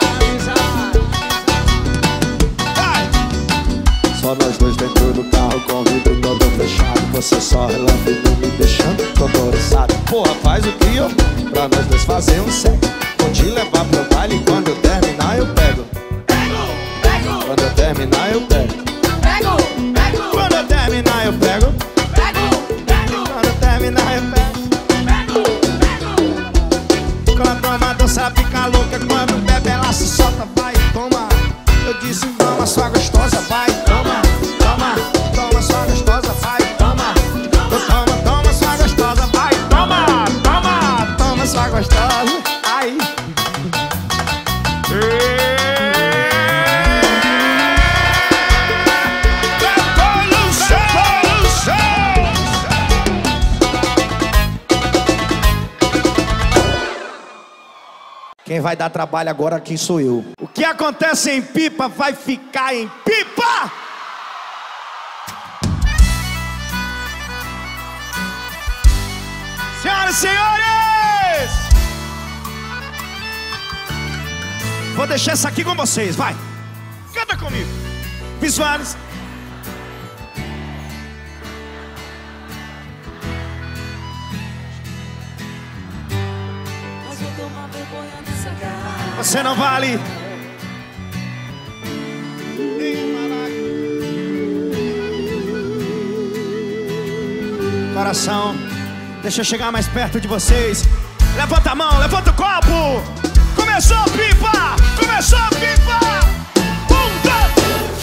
Vai. Só nós dois dentro do carro, com o vidro todo fechado. Você só relando e me deixando todo oriçado. Porra, faz o que eu pra nós dois fazer um sexo. Vou te levar pro baile, quando eu terminar eu pego. Pego, quando eu terminar eu pego. Pego, pego, quando eu terminar eu pego. Pego, pego, quando eu terminar eu pego. Pego, pego. Quando a toma doce ela fica louca, quando bebe ela se solta, vai, toma. Eu disse toma sua gostosa, vai, toma. Toma, toma sua gostosa, vai, toma. Toma, toma sua gostosa, vai, toma. Toma, toma sua gostosa, ai. Quem vai dar trabalho agora aqui sou eu. O que acontece em Pipa vai ficar em Pipa! Senhoras e senhores! Vou deixar essa aqui com vocês, vai! Canta comigo! Visuais. Você não vale. Coração, deixa eu chegar mais perto de vocês. Levanta a mão, levanta o copo. Começou a pipa, começou a pipa. Um, dois.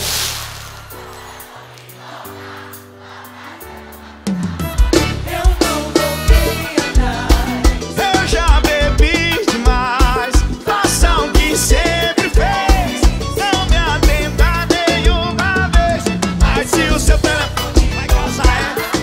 Eu não voltei atrás. Eu já bebi demais. Faça o que sempre fez. Não me atenda nenhuma vez. Mas se o seu telefone vai causar é.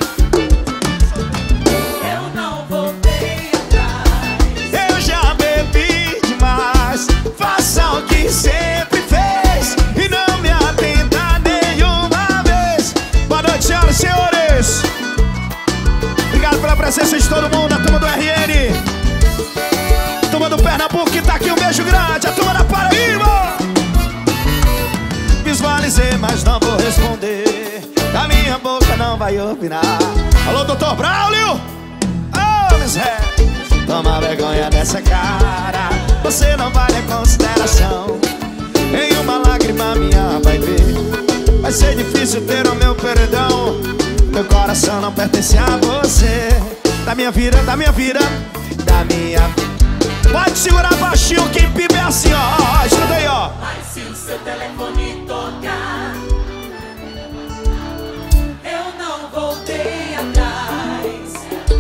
Eu não voltei atrás. Eu já bebi demais. Faça o que sempre fez e não me atenda nenhuma vez. Boa noite, senhoras e senhores. Obrigado pela presença de todo mundo. A turma do R N, a turma do Pernambuco que tá aqui, um beijo grande. A turma da Paraíba. Visualizei, mas não vou responder. Da minha boca não vai opinar. Alô, doutor Braulio. Ô, miséria, toma vergonha dessa cara. Você não vale a consideração. coração. Em uma lágrima minha vai ver. Vai ser difícil ter o meu perdão. Meu coração não pertence a você. Da minha vida, da minha vida, da minha vida. Pode segurar baixinho, quem pipa é assim, ó. Escuta aí, ó. Mas se o seu telefone tocar, eu não voltei atrás.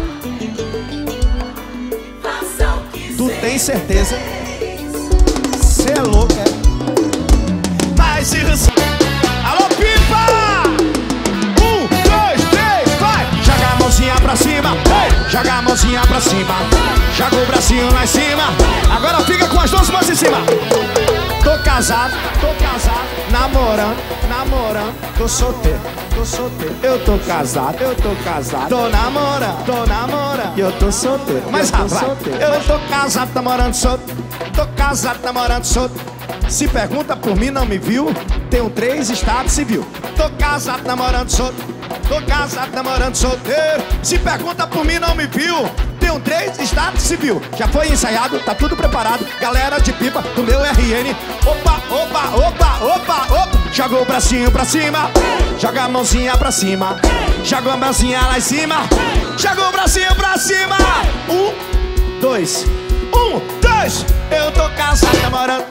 Faça o que Tu cê tem certeza? fez. Cê é louco, é? Mas se... Alô, pipa! Um, dois, três, vai! Joga a mãozinha pra cima, hey! Joga a mãozinha pra cima, joga o bracinho lá em cima. Agora fica com as duas mãos em cima. Tô casado, tô casado, namorando, namorando. Tô solteiro, tô solteiro. Eu tô casado, eu tô casado. Tô namorando, tô namorando. E eu tô solteiro. Mas rapaz, eu tô casado, namorando solteiro. Tô casado, namorando solteiro. Se pergunta por mim, não me viu? Tenho três estados civil. Tô casado, namorando solteiro. Tô casado, namorando solteiro. Se pergunta por mim, não me viu? Tenho três estados civil. Já foi ensaiado, tá tudo preparado. Galera de pipa do meu R N. Opa, opa, opa, opa, opa. Joga o bracinho pra cima, joga a mãozinha pra cima, joga a mãozinha lá em cima, joga o bracinho pra cima. Um, dois, um, dois. Eu tô casado, namorando.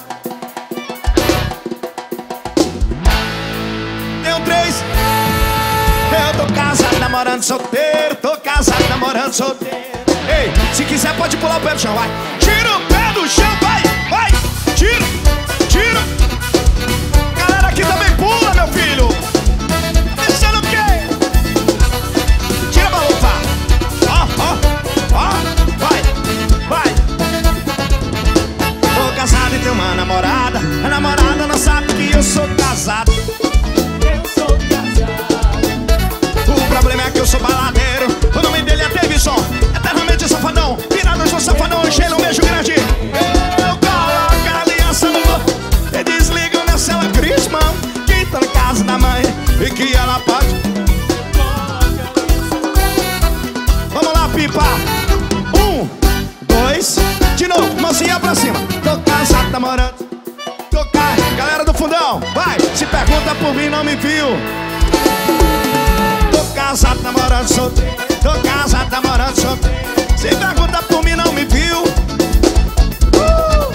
Tenho três. Eu tô casado, namorando solteiro. Tô casado, namorando solteiro. Ei, se quiser pode pular o pé do chão, vai. Tira o pé do chão, vai, vai. Tira, tira. Galera aqui também pula, meu filho. Pensando o quê? Tira a balufa. Ó, ó, ó, vai, vai. Tô casado e tenho uma namorada. A namorada não sabe que eu sou casado. O problema é que eu sou baladeiro. O nome dele é Davidson, eternamente safadão. Virados no safadão, cheio no beijo grande. Eu coloco a aliança no corpo e desligo minha cela crisma. Quem tá na casa da mãe e que ela pode. Vamos lá, pipa. Um, dois, de novo, mãozinha pra cima. Tô casado, namorando. Tô casado, galera do fundão, vai. Se pergunta por mim, não me viu. Tô casado, namorando solteiro. Tô casado, namorando solteiro. Se pergunta por mim, não me viu. uh!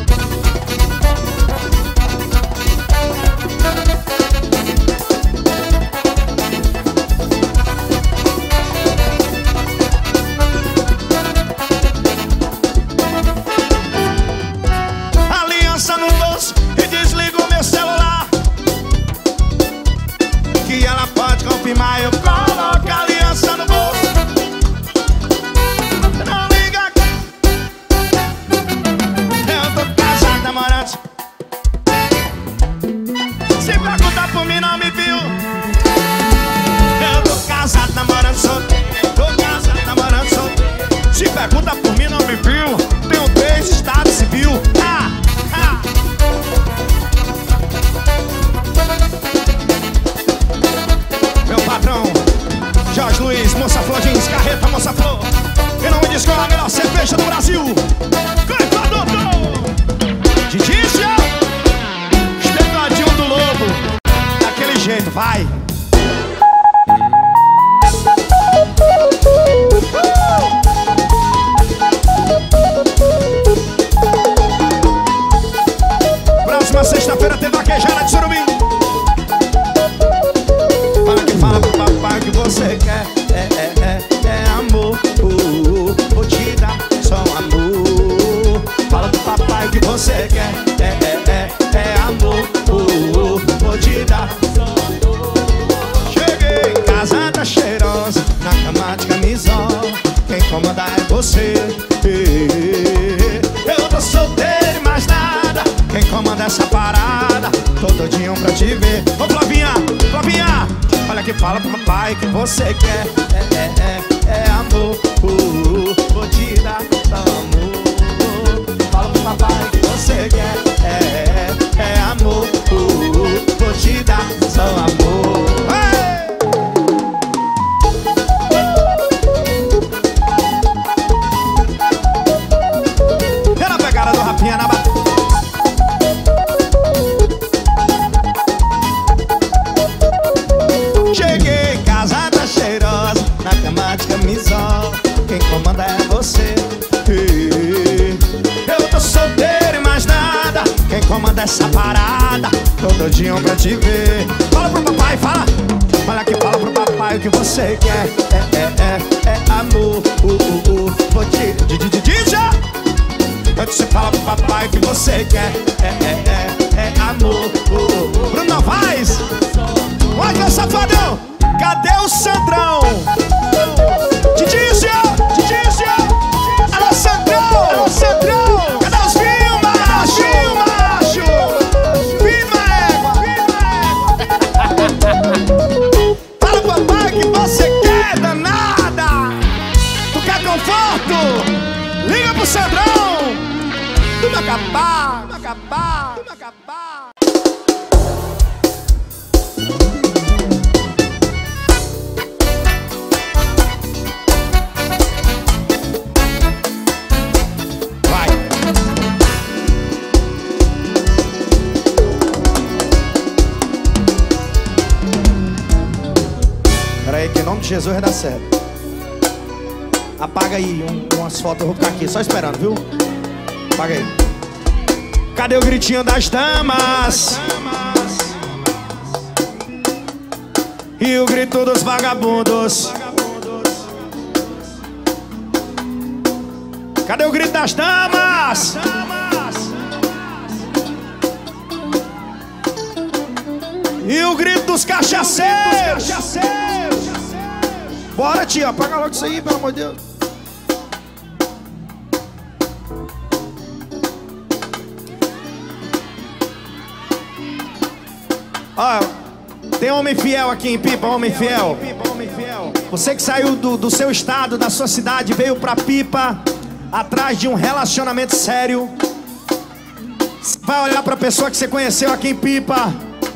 Aliança no bolso e desligo meu celular. Que ela pode confirmar, eu coloco a aliança no bolso. Não liga. Eu tô casado, namorando. Se perguntar por mim, não me viu. Eu tô casado, namorando solteiro. Tô casado, namorando solteiro. Se pergunta por mim, não me viu. Tenho três estados civil. Ah, ah. Meu patrão Jorge Luiz, Moça Flor Jeans, Carreta, Moça Flor. E não me diz qual é a melhor cerveja do Brasil. Canta, doutor Didícia, Espegadinho do Lobo. Daquele jeito, vai. Próxima sexta-feira tem vaquejada de surubim. Fala que fala pro papai que você quer. É, é, é, é amor. uh, uh, Vou te dar só amor. Fala pro papai que você quer. É, é, é, é amor. uh, uh, Vou te dar só amor. Cheguei em casa, tá cheirosa, na cama de camisola. Quem comanda é você. Eu tô solteiro e mais nada. Quem comanda essa parada? Tô doidinho pra te ver. Ô Flavinha, Flavinha, olha que fala pro papai que você quer. É, é, é, é amor. uh, uh, Vou te dar só amor. Fala pro papai que você quer. É, é, é amor. uh, uh, Vou te dar só amor. Hey! E na pegada do Rapinha na batida. nessa parada, tô doidinho pra te ver. Fala pro papai, fala. Olha aqui, fala pro papai o que você quer. É, é, é, é amor. Uh, uh, uh. Vou te... Diz já. Você fala pro papai o que você quer. É, é, é, é amor. Uh, uh, uh. Bruno Novaes. Olha, safadão. Cadê o Sandrão? Didícia, Didícia. Alô, Sandrão, alô, Sandrão. Cadê os vinhos, macho? Vinho, macho. Vinho, égua, vinho, égua. Fala pro papai que você quer, danada. Tu quer conforto? Liga pro Sandrão. Tu vai acabar, tu vai acabar, tu vai acabar. Peraí que em nome de Jesus vai dar certo. Apaga aí um, umas fotos, eu vou ficar aqui só esperando, viu? Apaga aí. Cadê o gritinho das damas? E o grito dos vagabundos? Cadê o grito das damas? E o grito dos cachaceiros? Bora, tia, apaga logo isso aí, pelo amor de Deus. Ó, tem homem fiel aqui em Pipa, homem fiel. Você que saiu do, do seu estado, da sua cidade, veio pra Pipa atrás de um relacionamento sério. Vai olhar pra pessoa que você conheceu aqui em Pipa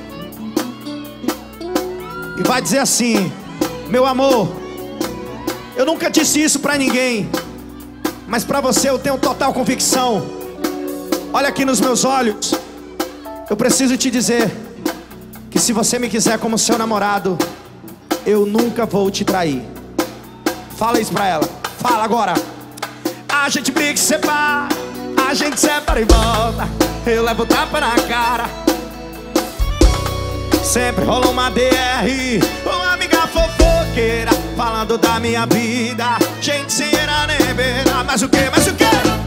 e vai dizer assim: meu amor, eu nunca disse isso pra ninguém, mas pra você eu tenho total convicção. Olha aqui nos meus olhos. Eu preciso te dizer que se você me quiser como seu namorado, eu nunca vou te trair. Fala isso pra ela. Fala agora. A gente briga e separa, a gente separa e volta. Eu levo tapa na cara. Sempre rola uma D R, uma amiga fofoqueira, falando da minha vida. Gente sem era nem beira. Mas o que, mas o que?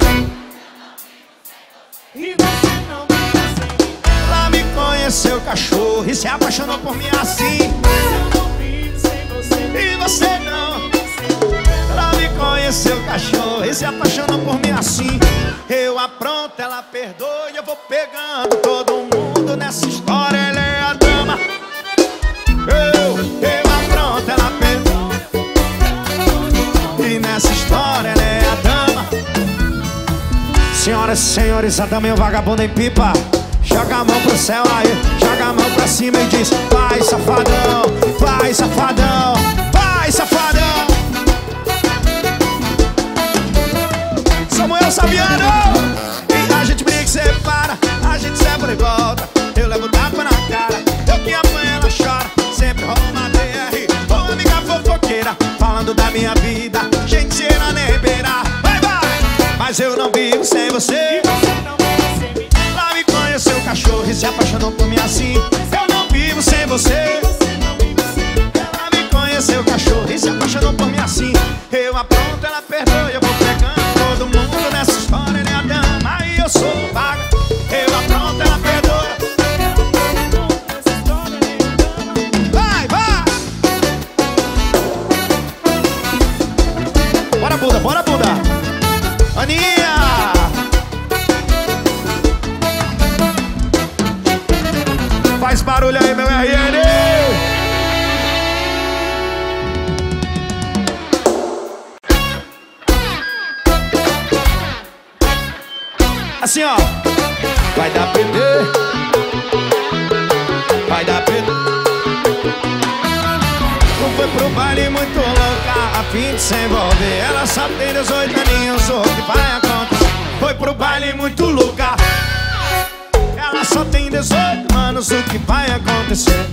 E você não vive sem mim. Ela me conheceu cachorro e se apaixonou por mim assim. Eu não vivo sem você. E você não. Ela me conheceu cachorro e se apaixonou por mim assim. Eu apronto, ela perdoa e eu vou pegando todo mundo nessa história. Ela é a dama. Eu, eu apronto, ela perdoa. E nessa história ela é a dama. Senhoras e senhores, a dama é o vagabundo em Pipa. Joga a mão pro céu aí, joga a mão pra cima e diz: vai safadão, vai safadão, vai safadão. Samuel Saviano. E a gente briga e separa, a gente separa e volta. Eu levo tapa na cara, eu que apanho ela chora. Sempre rola uma D R, uma amiga fofoqueira, falando da minha vida. Gente cheira nem beira. Vai, vai. Mas eu não vivo sem você. Ela me conheceu cachorro e se apaixonou por mim assim. Eu não vivo sem você. Ela me conheceu cachorro e se apaixonou por mim assim. Eu apronto, ela perdoa, eu vou pegando todo mundo nessa história. Ele é a dama e eu sou o vaga. Eu apronto, ela perdoa. Vai, vai. Bora, Buda, bora, Buda. Aninha. Faz barulho aí, meu R N. Assim, ó. Vai dar P D. Vai dar P D. Não foi pro baile muito louca, a fim de se envolver. Ela só tem dezoito aninhos, o que vai acontecer? Foi pro baile muito louca. Ela só tem dezoito anos, o que vai acontecer?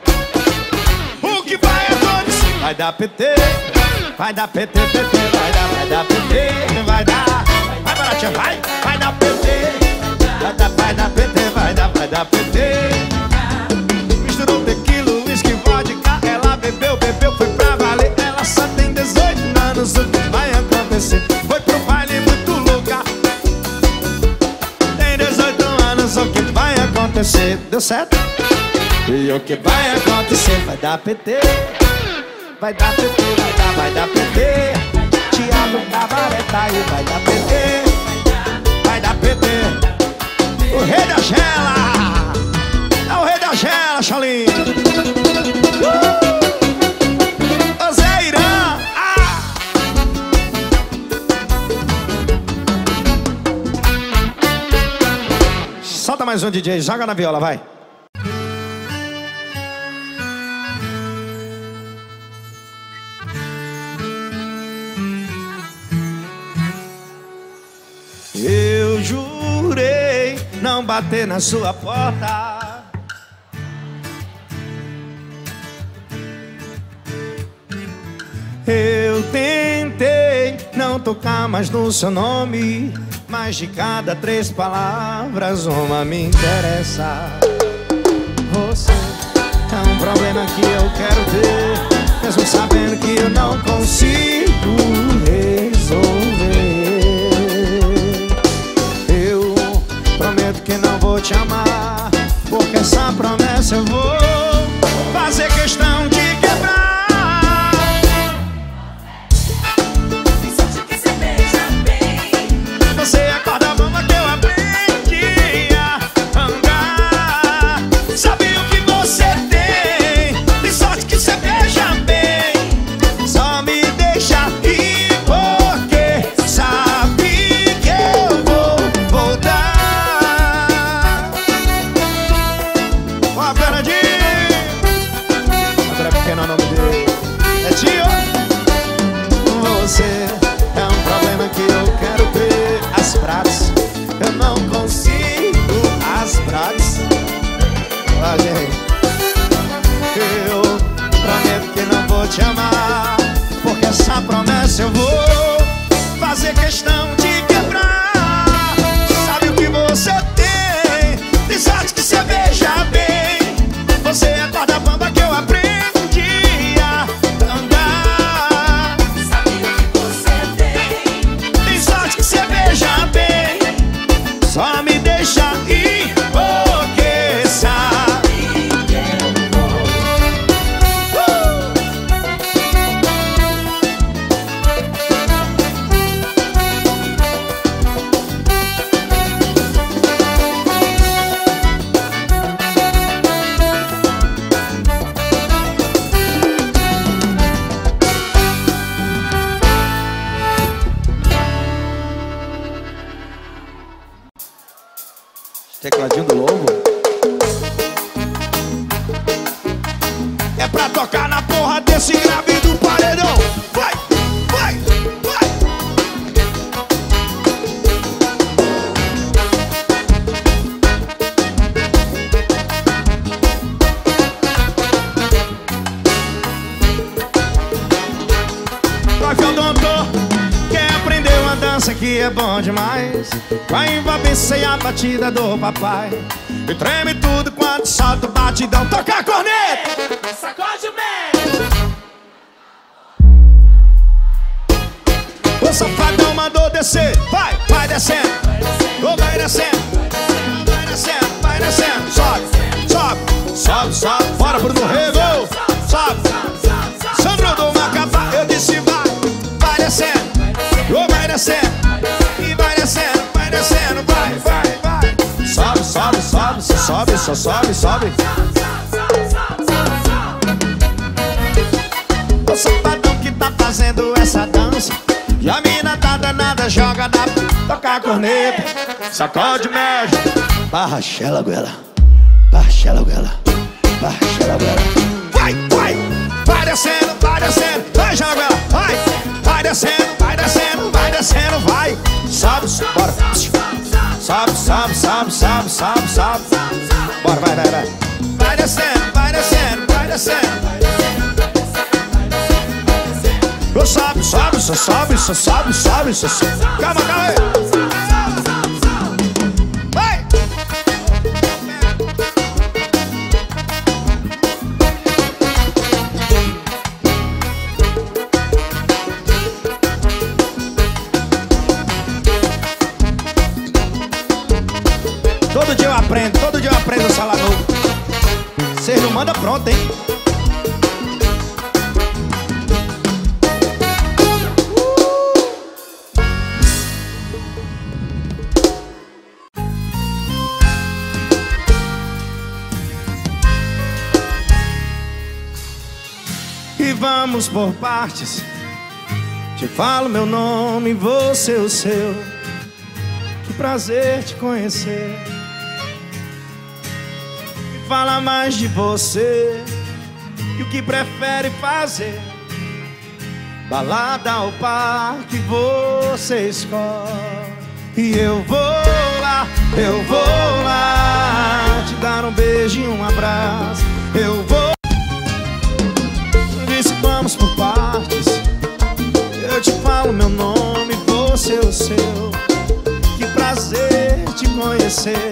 O que vai acontecer? Vai dar P T. Vai dar P T, P T, vai dar, vai dar P T, vai dar. Vai, baratinha, vai, vai dar P T. Vai dar, vai dar P T, vai dar, vai dar P T. Misturou tequila, uísque, vodka. Ela bebeu, bebeu, foi pra valer. Ela só tem dezoito anos, o que vai acontecer? Foi pro baile muito louca. Tem dezoito anos, o que vai acontecer? Deu certo? E o que vai acontecer? Vai dar P T. Vai dar P T, vai dar, vai dar P T. Thiago Cabaré tá aí, vai dar P T. Vai dar P T. O rei da gela. É o rei da gela, Chalim. uh! Ô Zé Irã. ah! Solta mais um D J, joga na viola, vai. Eu jurei não bater na sua porta. Eu tentei não tocar mais no seu nome, mas de cada três palavras uma me interessa. Você é um problema que eu quero ter, mesmo sabendo que eu não consigo resolver. Prometo que não vou te amar, porque essa promessa eu vou fazer questão de quebrar. Tem sorte que você beija bem. Você acorda a bomba que eu aprendi a andar. Sabe o que você tem? Tem sorte que você beija bem. Só me deixa ir, porque sabe que eu vou voltar. Você é um problema que eu quero ter. As pratas, eu não consigo. As pratas, ah, gente. Eu prometo que não vou te amar, porque essa promessa eu vou fazer questão de quebrar. Sabe o que você tem? Tem sorte que você beija bem. Você acorda a bamba que eu aprendi. Só me deixa ir, porque sabe que eu vou. uh! Tecladinho do Lobo. É pra tocar na porra desse grave do paredão. Vai, vai, vai. Vai, Feldonto. Quem aprendeu a dança que é bom demais, vai envolver a batida do papai. E treme tudo quando solta o batidão. Toca a corneta, Sacode o meio. o safadão mandou descer. Vai, vai descendo, ou vai descendo, vai descendo, vai descendo. Sobe, sobe, sobe, sobe. Bora pro Rego. Sobe, Sandro do Macapá. Eu disse vai, vai descendo, ou vai descendo, e vai descendo, vai descendo. Vai, vai, vai. Sobe, sobe, sobe, só sobe, só sobe, sobe. O safadão que tá fazendo essa dança, e a mina tá danada, joga da toca a corneta, sacode mexe. Barra xela, goela, barra xela, goela, barra xela, goela. Vai, vai, vai descendo, vai descendo, vai joga goela, vai, vai descendo, vai descendo, vai descendo, vai. Sobe, bora. Sobe, sobe, sobe, sobe, sobe, sobe. Bora, vai, vai, vai. Vai descendo, vai descendo, vai descendo. Sobe, sobe, só sobe, só sobe, sobe, só sobe. Calma, calma aí. Vai! aprendo, todo dia eu aprendo um salário novo. Vocês não mandam pronto, hein? E vamos por partes. Te falo meu nome, você o seu. Que prazer te conhecer. Me fala mais de você e o que prefere fazer. Balada ou parque, você escolhe. E eu vou lá, eu vou lá te dar um beijo e um abraço. Eu vou. Disse vamos por partes. Eu te falo meu nome, você o seu. Que prazer te conhecer.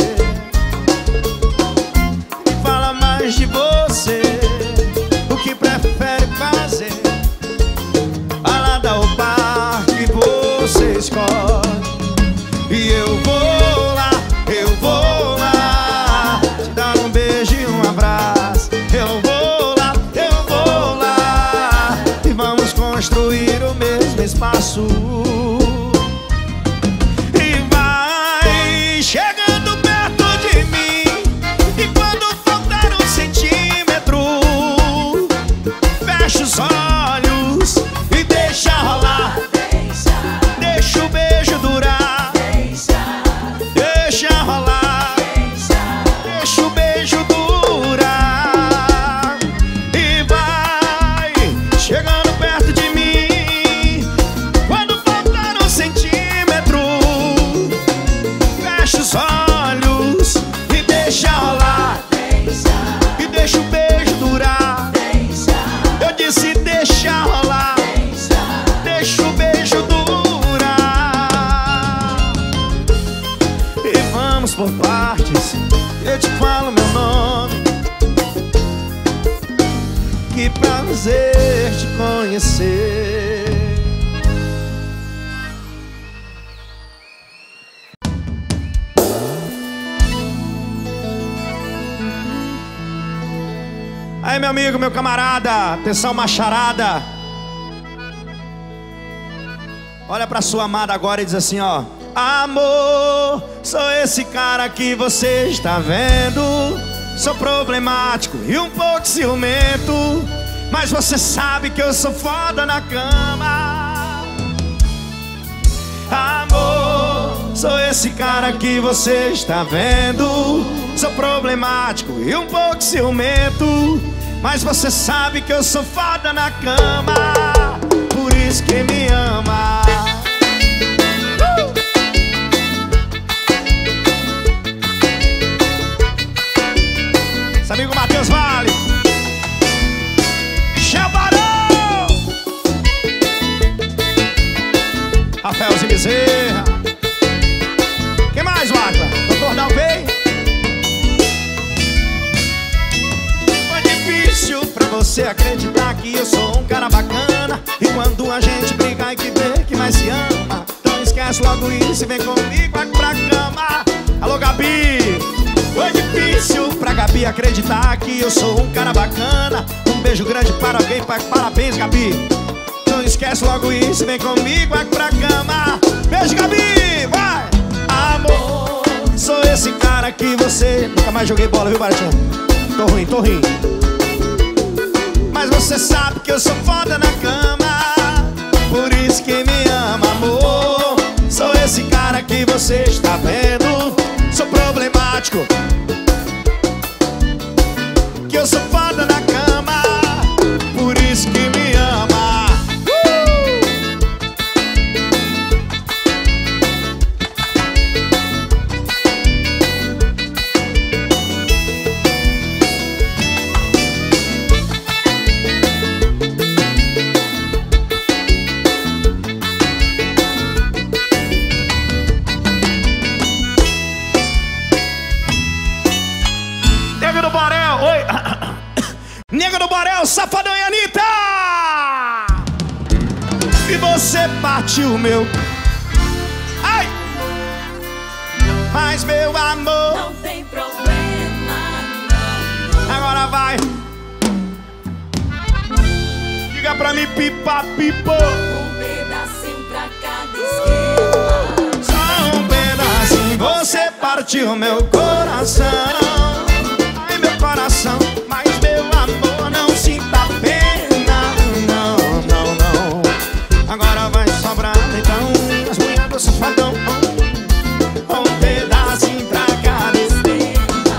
Me fala mais de você, o que prefere fazer. Balada ou parque, você escolhe. E eu vou lá, eu vou lá te dar um beijo e um abraço. Eu vou lá, eu vou lá e vamos construir o mesmo espaço. E vai chegando perto de mim. E quando faltar um centímetro, fecha os olhos e deixa rolar. Deixa o beijo durar. Deixa rolar. Deixa o beijo durar. E vai chegando perto de mim. Quando faltar um centímetro, fecha os olhos e deixa rolar. E deixa o beijo durar. Eu disse deixa rolar. Deixa o beijo durar. E vamos por partes. Eu te falo meu nome. Que prazer te conhecer. Aí meu amigo, meu camarada, atenção macharada. Olha pra sua amada agora e diz assim, ó: amor, sou esse cara que você está vendo. Sou problemático e um pouco ciumento, mas você sabe que eu sou foda na cama. Amor, sou esse cara que você está vendo. Sou problemático e um pouco ciumento, mas você sabe que eu sou foda na cama. Por isso que me ama. Esse amigo Matheus Vale, Chabarão, Rafaelzinho Bezerra. Quem mais, Wagner? Doutor Dalvei. Foi difícil pra você acreditar que eu sou um cara bacana. E quando a gente briga e que vê que mais se ama, então esquece logo isso e vem comigo aqui pra cama. Alô, Gabi. Foi difícil pra Gabi acreditar que eu sou um cara bacana. Um beijo grande, parabéns, parabéns, Gabi. Não esquece logo isso, vem comigo aqui pra cama. Beijo, Gabi, vai! Amor, sou esse cara que você... Nunca mais joguei bola, viu, Baratinho? Tô ruim, tô ruim. Mas você sabe que eu sou foda na cama. Por isso que me ama, amor. Sou esse cara que você está vendo. Sou problemático, que eu sou foda na cama. Por isso que me ama. uh! Nega do Borel, Safadão e Anitta. E você partiu meu... Ai! Mas meu amor, não tem problema. Joga pra mim, pipa, pipa. Um pedacinho pra cada esquema. Só um pedacinho, você partiu meu coração. Ai, meu coração, mas meu amor, não sinta pena. Não, não, não. Agora vai sobrar então as mulheres do safadão. Um pedacinho pra cada esquema.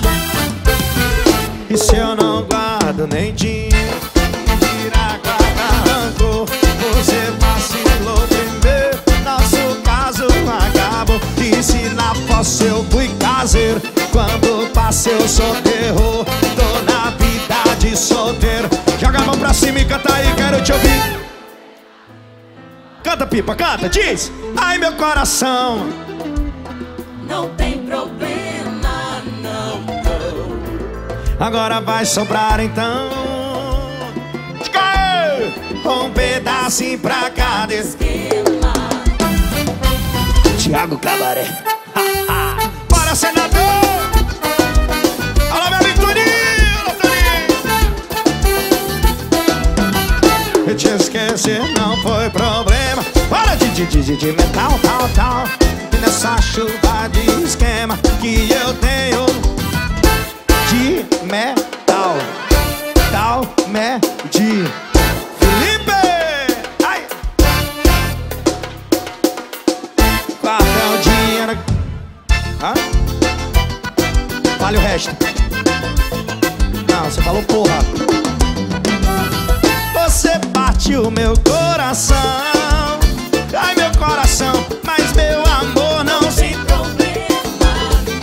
E se eu não guardo nem dinheiro, tira, guarda, rancor, você vacilou primeiro, nosso caso acabou. E se na fossa eu fui caseiro, quando passei eu sou terror, tô na vida de solteiro. Joga a mão pra cima e canta aí, quero te ouvir. Canta, pipa, canta, diz. Ai, meu coração, não tem problema, não, não. agora vai sobrar então um pedacinho pra cada Esquema. Thiago Cabaré. Bora, senador! Alô, meu amigo Toninho! Alô, Toninho! E te esquecer não foi problema. Bora de, de, de, de metal, tal, tal. E nessa chuva de esquema que eu tenho de metal, tal, me, de Felipe! Ai! Papel, dinheiro. Hã? Fale o resto. Não, você falou porra. Você partiu meu coração. Ai, meu coração, mas meu amor não se Problema,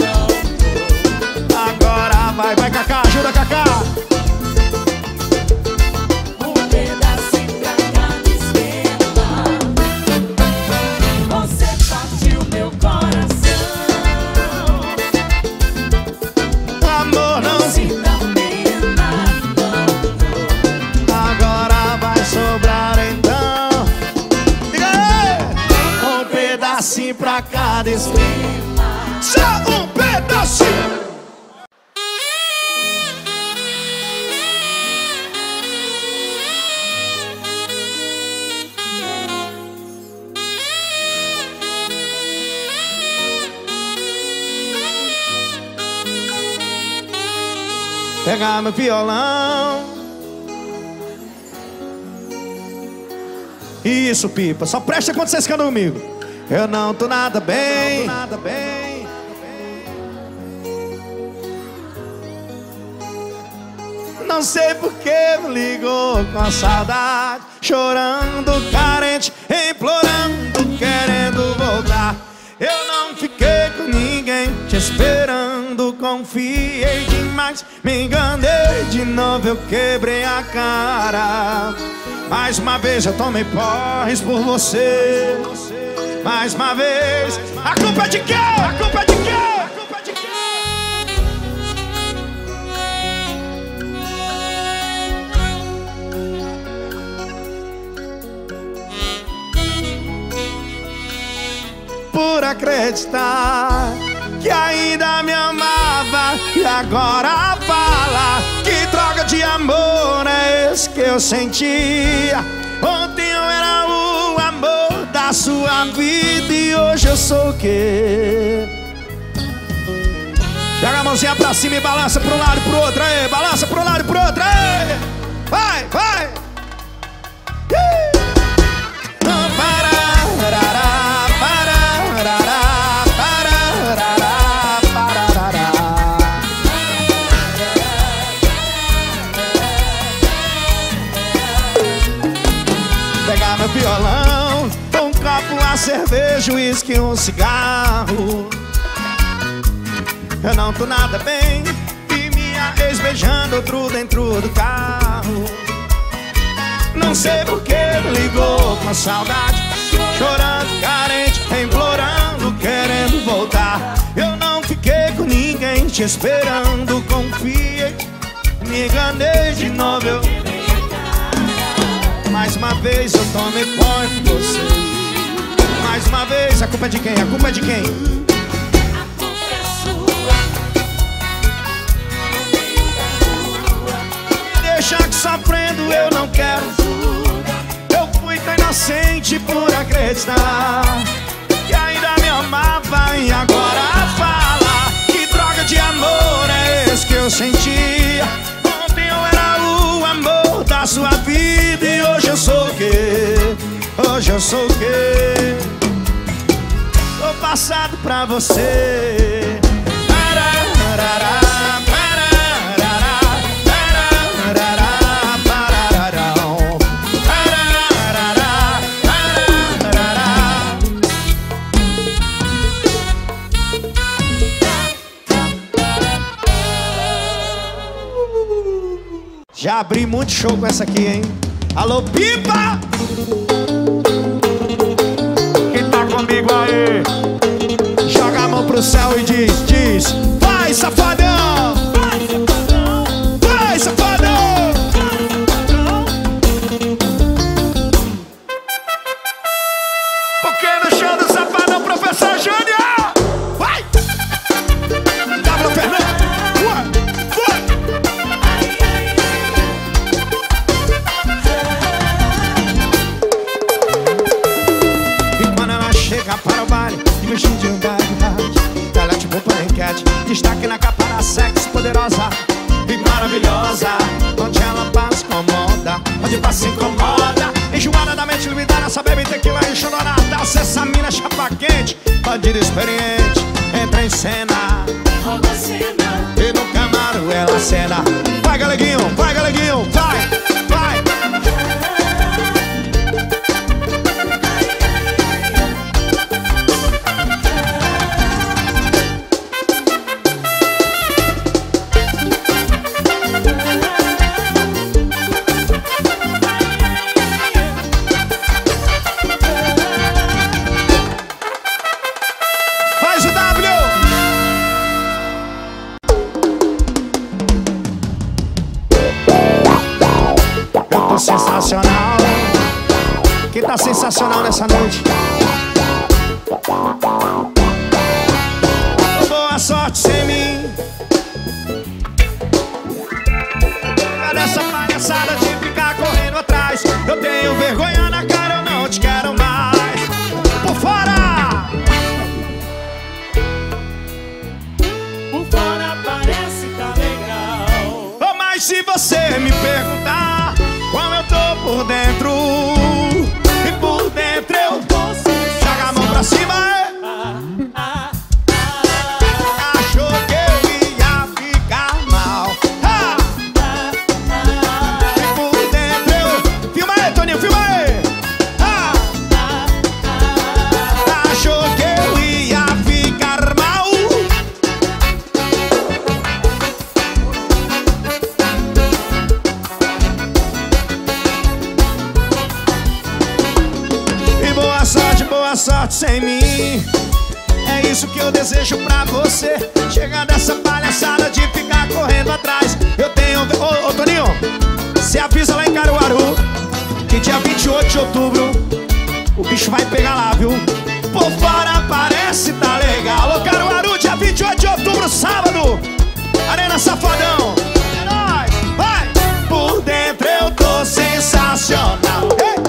não. Agora vai, vai, Cacá, ajuda, Cacá. Um pedacinho pra cada esquema. Você partiu meu coração. Amor, não se... Sinta pena, não. Agora vai sobrar então. Diga aí! Um pedacinho pra cada esquema. Só um pedacinho. Pegar meu violão. Isso, pipa, só presta quando vocês cantam comigo. Eu não tô nada bem, não tô nada bem. Não sei por que me ligou com a saudade, chorando, carente, implorando, querendo voltar. Eu não fiquei com ninguém, te esperando, confiei demais, me enganei de novo, eu quebrei a cara. Mais uma vez eu tomei porres por você. Mais uma vez, a culpa é de quem? A culpa é de quem? A culpa é de quem? Por acreditar que ainda me amava e agora fala que droga de amor é esse que eu sentia. Ontem eu era o amor da sua vida e hoje eu sou o quê? Joga a mãozinha pra cima e balança pro lado e pro outro, aí, balança pro lado e pro outro, aí. Vai, vai. Pegar meu violão, um copo, a cerveja, uísque e um cigarro. Eu não tô nada bem, vi minha ex beijando outro dentro do carro. Não sei por que ligou com a saudade, chorando, carente, implorando, querendo voltar. Eu não fiquei com ninguém, te esperando, confiei, me enganei de novo, eu... Mais uma vez eu tomei pó por você. Mais uma vez, a culpa é de quem? A culpa é de quem? A culpa é sua. Deixar que sofrendo eu não quero. inocente por acreditar que ainda me amava e agora fala. Que droga de amor é esse que eu sentia? Ontem eu era o amor da sua vida e hoje eu sou o quê? Hoje eu sou o quê? Tô passado pra você. Pararará. Já abri muito show com essa aqui, hein? Alô, Pipa! Quem tá comigo aí? Joga a mão pro céu e diz, diz: vai, safadão! Vai, safadão! Vai, safadão! Porque no show do safadão, professor Júnior! Vai! W Fernando! Para o baile, vestido de um baile, ela te botou na enquete, destaque na capa da sexy, poderosa e maravilhosa. Onde ela passa, incomoda, onde passa, incomoda. Enjoada da mente limitada, só bebe tequila e chororada. Acessa a mina, chapa quente, bandido experiente, entra em cena, rouba a cena, e no camaro ela cena. Vai, galeguinho, vai, galeguinho, vai, vai. Sensacional. Quem tá sensacional nessa noite? Boa sorte sem mim. Cadê essa palhaçada de ficar correndo atrás? Eu tenho vergonha na cara, eu não te quero mais. Por fora! Por fora parece tá legal. Oh, mas se você me perguntar como eu tô por dentro, e por dentro eu joga a mão pra cima, é? Ah, ah, ah, achou que eu ia ficar mal, ah, ah, ah, e por dentro eu... Filma aí, Toninho, filma aí, ah, ah, ah. achou que eu ia ficar mal. Boa sorte, boa sorte sem mim. É isso que eu desejo pra você. Chega dessa palhaçada de ficar correndo atrás. Eu tenho... Ô, ô Toninho, você avisa lá em Caruaru que dia vinte e oito de outubro o bicho vai pegar lá, viu? Por fora parece tá legal. Ô Caruaru, dia vinte e oito de outubro, sábado, Arena Safadão. É nóis, vai! Por dentro eu tô sensacional. Ei!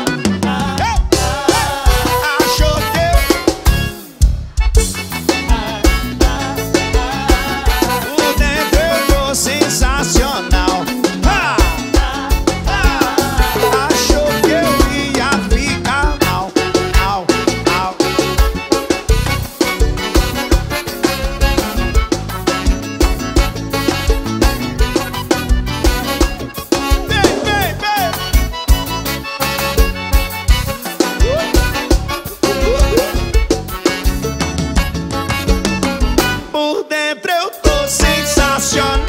Sensacional, ah, ah, achou que eu ia ficar mal, mal, mal. Vem, vem, vem. Por dentro eu tô sensacional.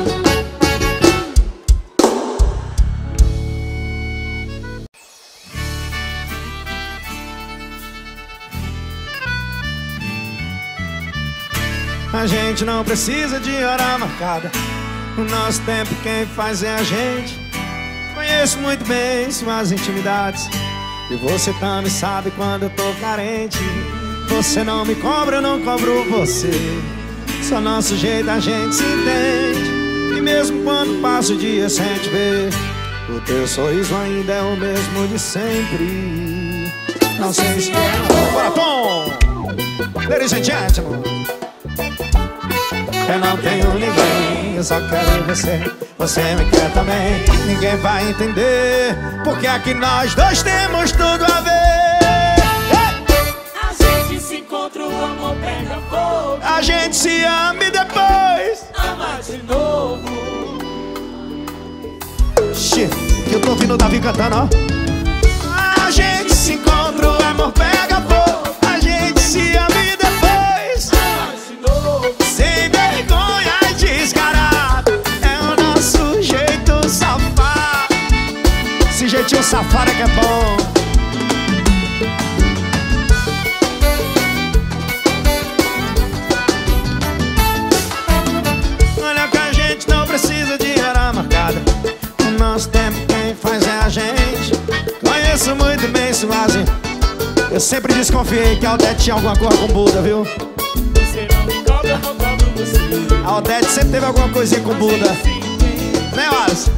A gente não precisa de hora marcada. O nosso tempo quem faz é a gente. Conheço muito bem suas intimidades, e você também sabe quando eu tô carente. Você não me cobra, eu não cobro você. Só nosso jeito a gente se entende. E mesmo quando passa o dia sem te ver, O teu sorriso ainda é o mesmo de sempre. Não sei se é amor. Bora, Tom! Ladies and gentlemen, eu não tenho ninguém, eu só quero você. Você me quer também. Ninguém vai entender, porque aqui nós dois temos tudo a ver. A gente se encontra, o amor pega fogo. A gente se ama e depois ama de novo. Xê, que eu tô ouvindo o Davi cantando, ó. A gente se encontra, o amor pega fogo. A gente se ama e depois ama de novo. sem vergonha e descarado. É o nosso jeito safado. Esse jeitinho safado é que é bom. Olha que a gente não precisa de hora marcada. O nosso tempo quem faz é a gente. Conheço muito bem Suazi. Eu sempre desconfiei que a Aldete tinha alguma coisa com Buda, viu? Você não me cobra, eu não cobro você. A Aldete sempre teve alguma coisinha com Buda. Né, Wallace?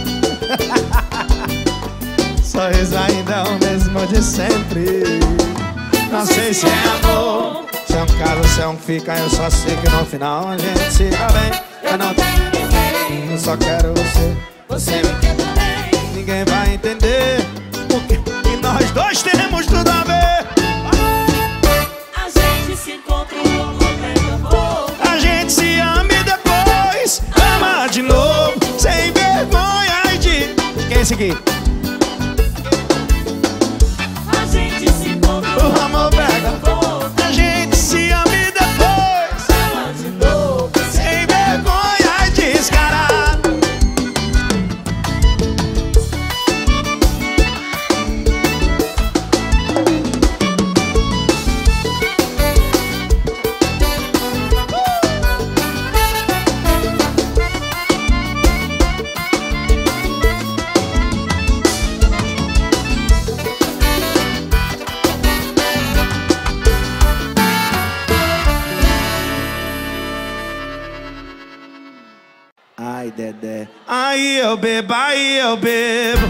Sorriso ainda é o mesmo de sempre. Não sei se é amor, se é um caso, se é um fica. Eu só sei que no final a gente se dá bem. Eu não tenho ninguém, eu só quero você. Você me quer também. Ninguém vai entender, porque e nós dois temos tudo a ver. A gente se encontra, o amor pega fogo. A gente se ama e depois ama de novo, sem vergonha de... Quem é esse aqui? A gente se encontra, O amor pega fogo. A gente se ama e depois Ama de novo. sem vergonha e descarado. Ai, Dedé. Aí eu bebo, aí eu bebo.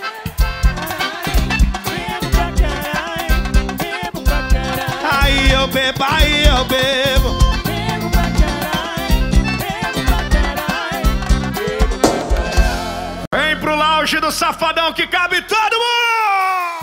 Bebo pra caralho, bebo pra caralho. Aí eu bebo, aí eu bebo. Bebo pra caralho, bebo pra caralho. Bebo pra caralho. Vem pro lounge do Safadão que cabe todo mundo.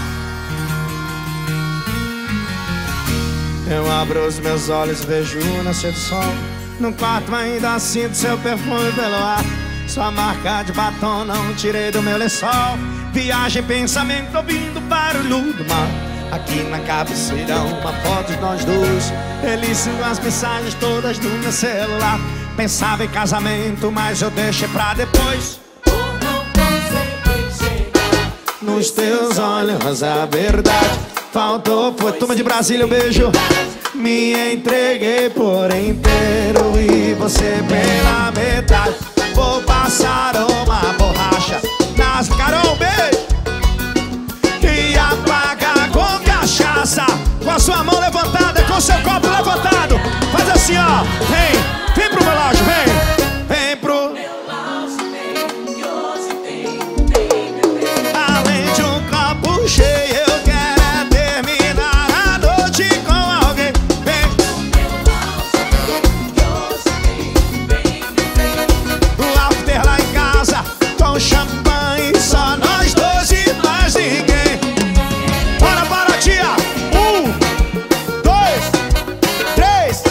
Eu abro os meus olhos, vejo o nascer do sol. No quarto ainda sinto seu perfume pelo ar. Sua marca de batom não tirei do meu lençol. Viagem, pensamento, ouvindo o barulho do mar. Aqui na cabeceira uma foto de nós dois. Delícia, as mensagens todas do meu celular. Pensava em casamento, mas eu deixei pra depois. Por não conseguir chegar Nos teus olhos a verdade faltou. Foi turma de Brasília, um beijo. Me entreguei por inteiro e você pela metade. Vou passar uma borracha nas... Carol, beijo. E apagar com cachaça. Com a sua mão levantada, com seu copo levantado. Faz assim, ó. Vem, vem pro meu lounge, vem. Vem pro... meu lounge, vem, que hoje tem, tem meu bem. Além de um copo cheio, eu quero é terminar a noite com alguém. Vem, Meu lounge, vem, que hoje tem, tem meu bem. o after lá em casa, com champanhe, só nós dois e mais ninguém. Bora, bora, tia! Um, dois, três.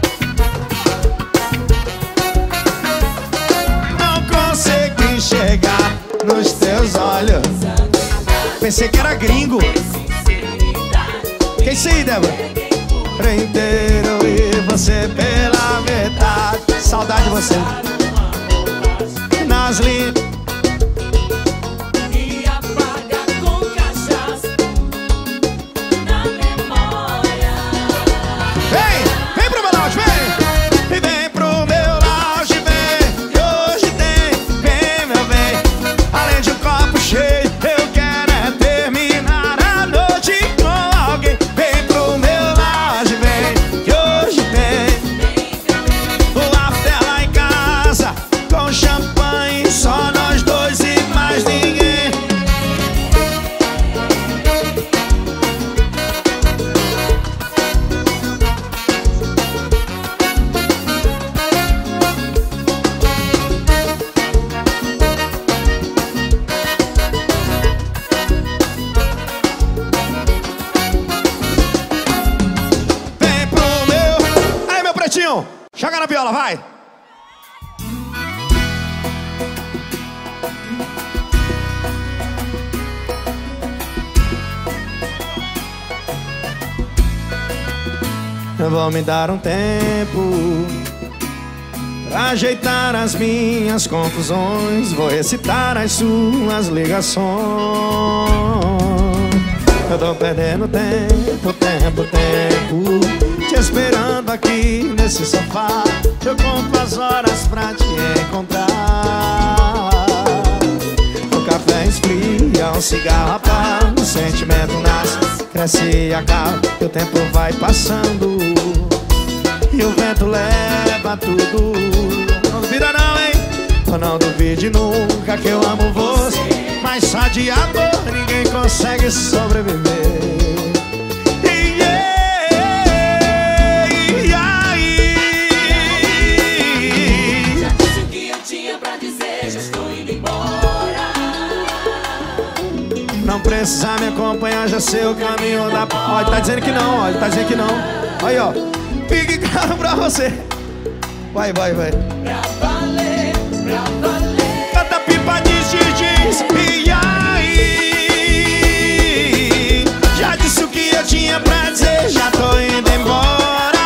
Não consegui chegar nos teus olhos. Pensei que era gringo. Que isso aí, Débora? Por inteiro e você pela metade. Saudade de você. Nas linhas. E apaga com cachaça na memória. Vem, vem pro meu lounge, vem. E vem pro meu lounge, vem. Que hoje tem, vem, meu bem. Além de um copo cheio, eu quero é terminar a noite com alguém. Vem pro meu lounge, vem. Que hoje tem o after lá em casa, com champanhe, só nós. Joga na viola, vai. Eu vou me dar um tempo pra ajeitar as minhas confusões. Vou recitar as suas ligações. Eu tô perdendo tempo, tempo, tempo, te esperando aqui nesse sofá. Eu conto as horas pra te encontrar. O café esfria, o cigarro apaga, o sentimento nasce, cresce e acaba. E o tempo vai passando e o vento leva tudo. Não duvida não, hein? Não duvide nunca que eu amo você, mas só de amor ninguém consegue sobreviver. Já disse o que eu tinha pra dizer, já estou indo embora. Não precisa me acompanhar, já sei o caminho da... Ó, ele tá dizendo que não, ó, ele tá dizendo que não. Aí, ó, fique claro pra você. Vai, vai, vai. Pra valer, pra valer. Canta pipa, diz, diz, diz. E aí? Já disse o que eu tinha pra dizer, já tô indo embora.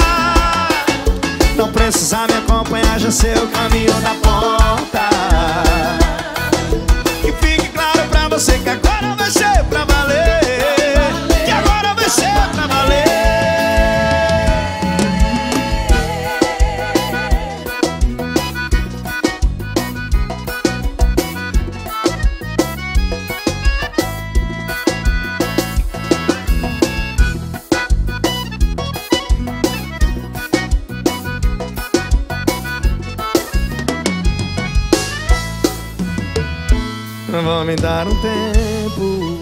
Não precisa me acompanhar, já sei o caminho da porta. Que fique claro pra você que agora vai ser pra valer. Que agora vai ser pra valer. Vou me dar um tempo.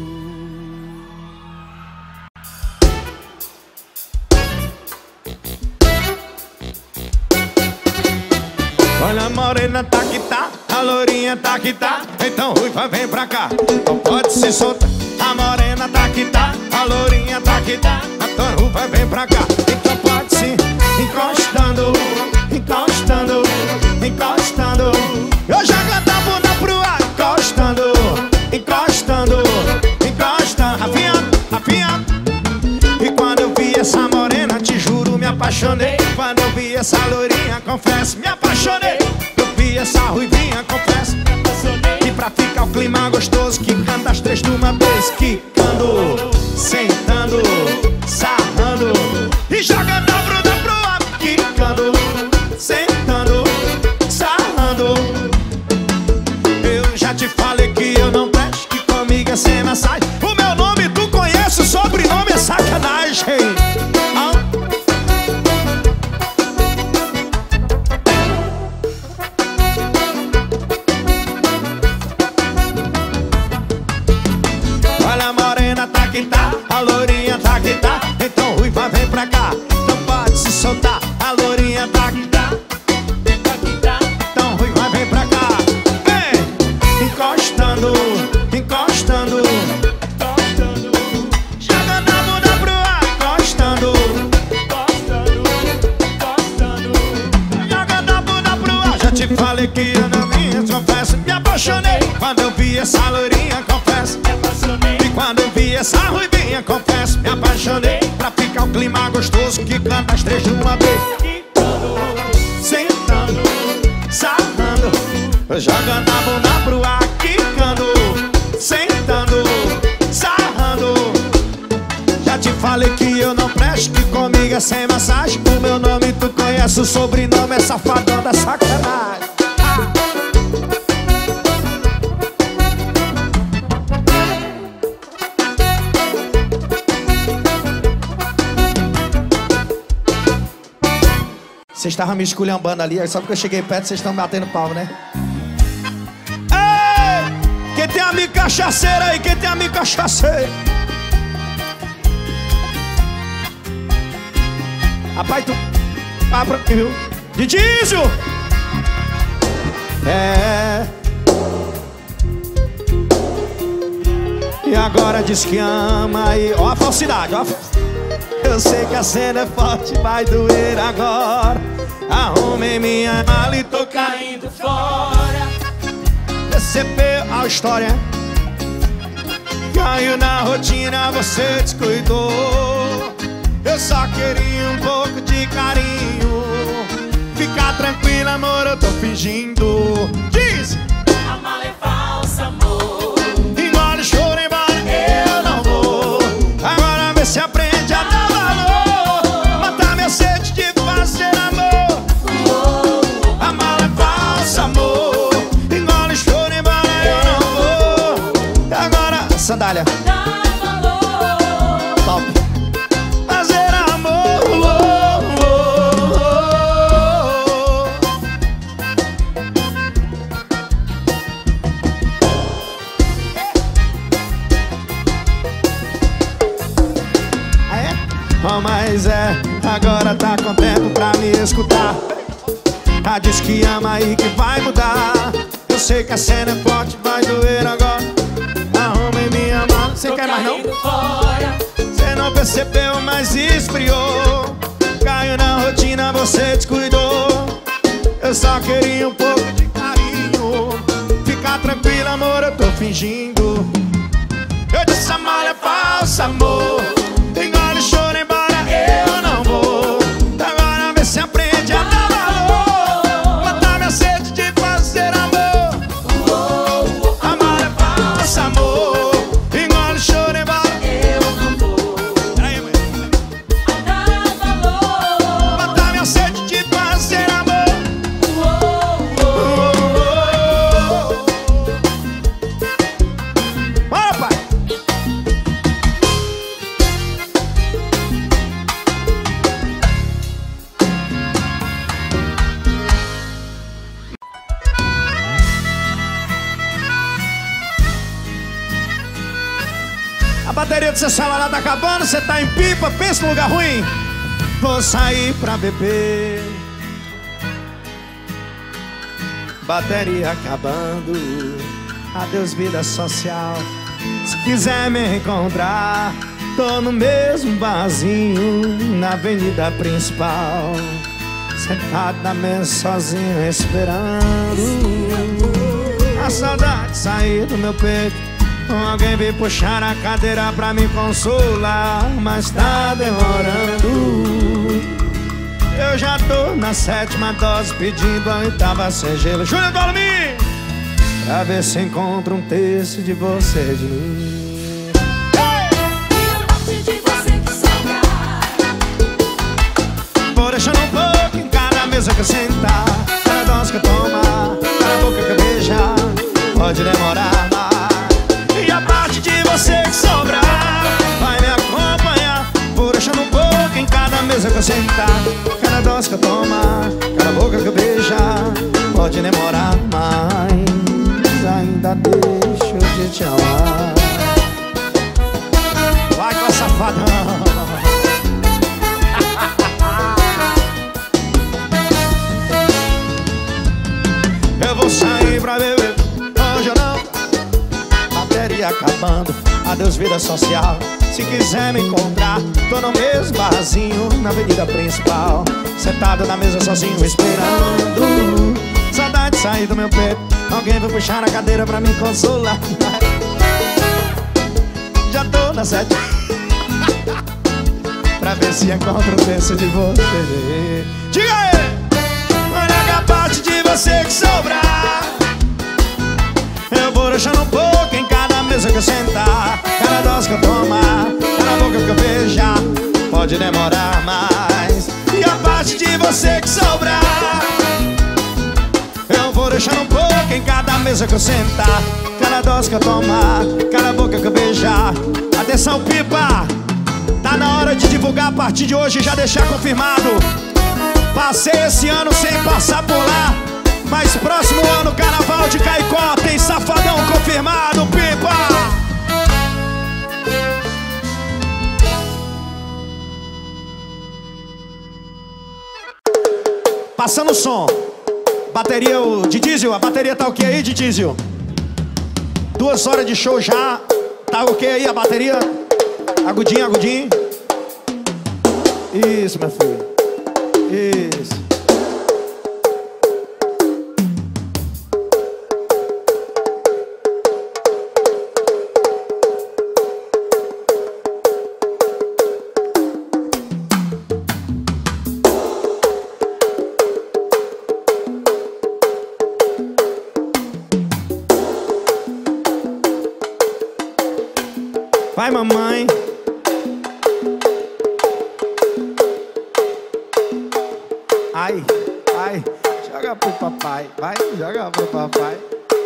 Olha a morena tá que tá, a lourinha tá que tá, então ruiva vem pra cá, não pode se soltar. A morena tá que tá, a lourinha tá que tá, então ruiva vem pra cá, então pode se encostando, encostando, encostando. Eu já canto a bunda pro ar, encostando, encostando, encostando. Afiando, afiando. E quando eu vi essa morena, te juro, me apaixonei. Quando eu vi essa lourinha, confesso, me apaixonei. Eu vi essa ruivinha, confesso, me apaixonei. E pra ficar o clima gostoso, que canta as três de uma vez, quicando, sentando, sarrando e jogando a bunda pro ar, quicando, sentando, sarrando. Eu já te falei que eu não presto, que comigo é sem massagem. O meu nome tu conhece, o sobrenome é sacanagem. Ah. Olha a morena tá que tá, a lourinha tá que tá, então ruiva vem pra cá, não pode se soltar. A lourinha tá que tá, então ruiva vem pra cá. Vem, encostando, encostando, jogando a bunda pro ar, encostando, jogando a bunda pro ar. Já te falei que eu não me confesso, me apaixonei. Quando eu vi essa lourinha, confesso, me apaixonei. E quando eu vi essa ruivinha, confesso, me apaixonei. Pra ficar o clima gostoso, que canta as três de uma vez, sentando, sarrando, jogando a bunda pro ar, quicando, sentando, sarrando. Já te falei que eu não presto, que comigo é sem massagem. O meu nome tu conhece, o sobrenome é safadão da sacanagem. Vocês estavam me esculhambando ali, só porque eu cheguei perto vocês estão batendo pau, né? Ei! Quem tem amigo cachaceiro aí? Quem tem amigo cachaceiro? Rapaz, tu... Ah, pra... viu? Didísio! É... E agora diz que ama e... Ó a falsidade, ó a... Eu sei que a cena é forte, vai doer agora. Arrumei minha mala e tô caindo fora. Percebeu a história? Caiu na rotina, você descuidou. Eu só queria um pouco de carinho. Fica tranquila, amor, eu tô fingindo. Diz! A mala é falsa, amor. Engole, choro, embora, eu não vou. Agora vê se aprende a dar valor. Matar minha sede de fazer amor. A mala é falsa, amor. Engole, choro, embora, eu não vou. Agora, sandália. Dá valor. Top. Fazer amor. Oh, oh, oh, oh. Ah, é? Oh, mas é, agora tá com tempo pra me escutar. Ah, diz que ama e que vai mudar. Eu sei que a cena é forte, vai doer agora. Arrumei minha mala. Você quer mais não? Fora. Você não percebeu, mas esfriou. Caiu na rotina, você descuidou. Eu só queria um pouco de carinho. Fica tranquila, amor, eu tô fingindo. Eu disse a mala é falsa, amor. Engole, choro, embora, eu não vou. Agora vê se aprende a dar valor. Matar minha sede de fazer amor. A mala é falsa, amor. Engole, choro, embora, Eu não vou. peraí, mãe. Dá valor. Matar minha sede de fazer amor. Bora, pai! A bateria do seu celular tá acabando, você tá em pipa, pensa no lugar ruim. Vou sair pra beber. Bateria acabando. Adeus, vida social. Se quiser me encontrar, tô no mesmo barzinho, na avenida principal. Sentado na mesa sozinho esperando a saudade sair do meu peito. Alguém veio puxar a cadeira pra me consolar, mas tá demorando. Eu já tô na sétima dose pedindo a oitava sem gelo. Júlio Dolmi! Pra ver se encontro um terço de você de mim. Tira parte de você que sobrar. Vou deixando um pouco em cada mesa que eu sentar. Cada dose que eu tomar, cada boca que eu beijar. Pode demorar mais. E a parte de você que sobrar vai me acompanhar. Vou deixando um pouco em cada mesa que eu sentar. Cada dose que eu tomar, cada boca que eu beijar. Pode demorar mais, ainda deixo de te amar. Vai com a safadão. Eu vou sair pra beber, hoje eu não. Bateria acabando, adeus vida social. Se quiser me encontrar, tô no mesmo barzinho, na avenida principal. Sentado na mesa sozinho esperando saudade sair do meu peito. Alguém vai puxar a cadeira pra me consolar. Já tô na sete pra ver se encontro um terço de você. Diga aí! Olha que a parte de você que sobrar, eu vou deixando um pouco em cada mesa que eu sentar. Cada dose que eu tomar, cada boca que eu beijar. Pode demorar mais. E a parte de você que sobrar, eu vou deixando um pouco em cada mesa que eu sentar. Cada dose que eu tomar, cada boca que eu beijar. Atenção, pipa! Tá na hora de divulgar a partir de hoje e já deixar confirmado. Passei esse ano sem passar por lá, mas próximo ano, Carnaval de Caicó, tem Safadão confirmado, pipa! Passando o som. Bateria o de diesel, a bateria tá ok aí, de diesel? Duas horas de show já. Tá ok aí a bateria? Agudinho, agudinho. Isso, meu filho. Isso. Vai, mamãe. Ai, ai, joga pro papai. Vai, joga pro papai.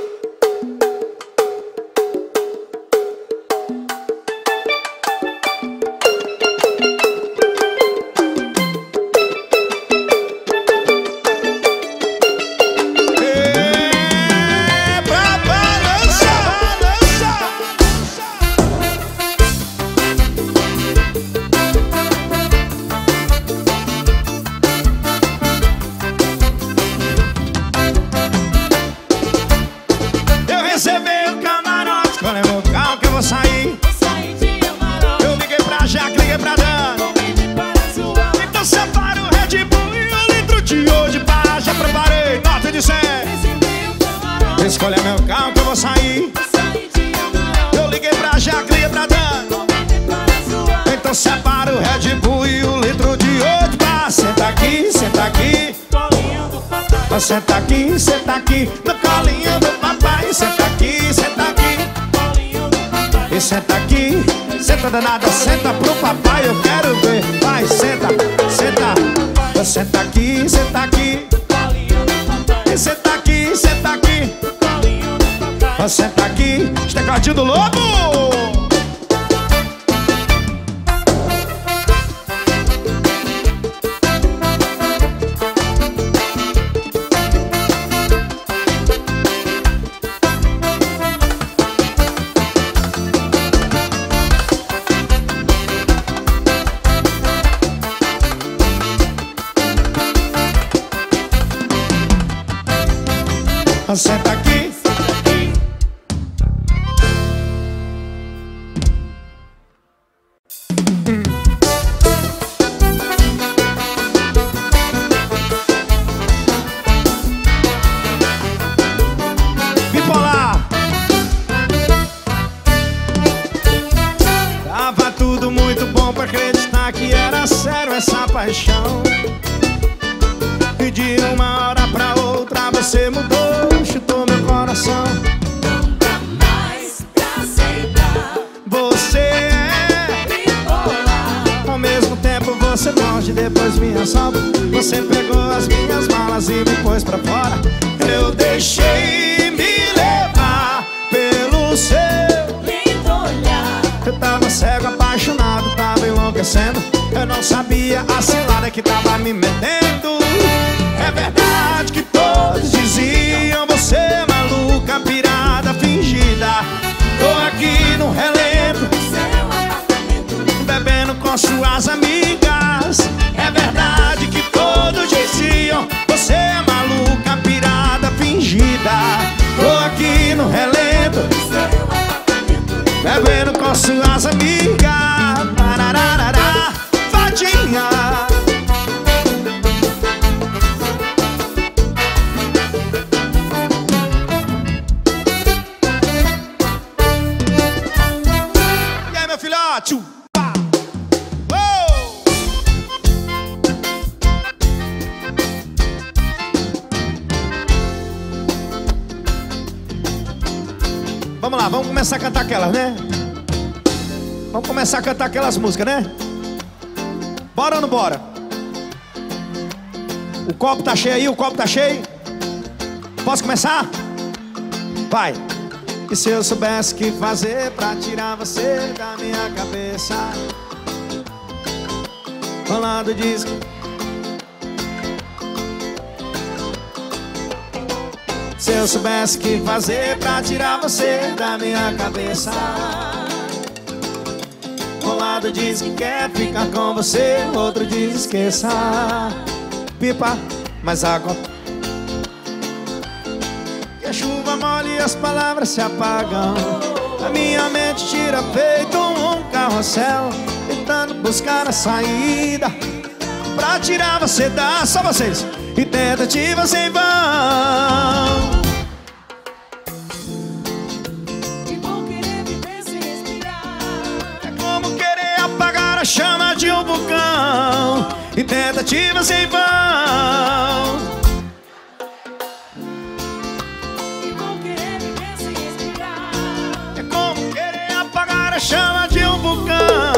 Escolha meu carro que eu vou sair. Eu liguei pra Jaque, liguei pra Dan. Então separa o Red Bull e o litro de oito bar. Senta aqui, senta aqui. Senta aqui, senta aqui no colinho do papai. Senta aqui, senta aqui. E senta aqui, senta danada, senta pro papai. Eu quero ver. Vai, senta, senta. Senta aqui, senta aqui. E senta aqui, senta aqui. Senta aqui, tecladinho do lobo. Senta aqui. Bipolar. Tava tudo muito bom pra acreditar que era sério essa paixão. E de uma hora pra outra você mudou, chutou meu coração. Não dá mais pra aceitar. Você é bipolar. ao mesmo tempo você foge, depois me assalta. Você pegou as minhas malas e me pôs pra fora. Eu deixei me levar pelo seu lindo olhar. Eu tava cego, apaixonado, tava enlouquecendo. Eu não sabia a cilada que tava me metendo. É verdade que todos diziam você é maluca, pirada, fingida. Tô aqui no relento, bebendo com suas amigas. É verdade que todos diziam você é maluca, pirada, fingida. Tô aqui no relento, bebendo com suas amigas. Parararará, fadinha. E aí, meu filhote? Pá. Uou! Vamos lá, vamos começar a cantar aquelas, né? Vamos começar a cantar aquelas músicas, né? Bora ou não bora? O copo tá cheio aí, o copo tá cheio. Posso começar? Vai. E se eu soubesse o que fazer pra tirar você da minha cabeça? Rolando disco. Se eu soubesse o que fazer pra tirar você da minha cabeça. Um lado diz que quer ficar com você, outro diz esqueça. Pipa, mas água. Que a chuva molha e as palavras se apagam. A minha mente tira feito um carrossel, tentando buscar a saída pra tirar você da... Só vocês! E tentativas em vão. E vou querer viver sem respirar. É como querer apagar a chama de um vulcão. E tentativas em vão. E vou querer viver sem respirar. É como querer apagar a chama de um vulcão.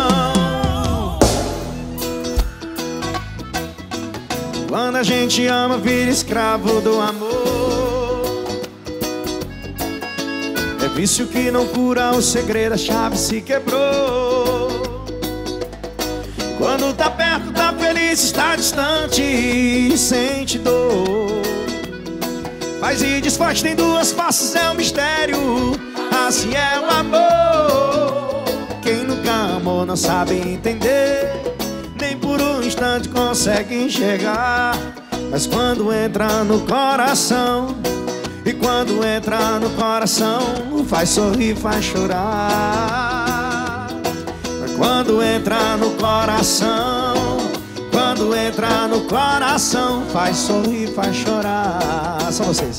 Quando a gente ama, vira escravo do amor. É vício que não cura, o segredo, a chave se quebrou. Quando tá perto, tá feliz, está distante e sente dor. Faz e desfaz, tem duas faces, é um mistério. Assim é o amor. Quem nunca amou não sabe entender, nem por um instante consegue enxergar. Mas quando entra no coração, e quando entra no coração, faz sorrir, faz chorar. Mas quando entra no coração, quando entra no coração, faz sorrir, faz chorar. Só vocês.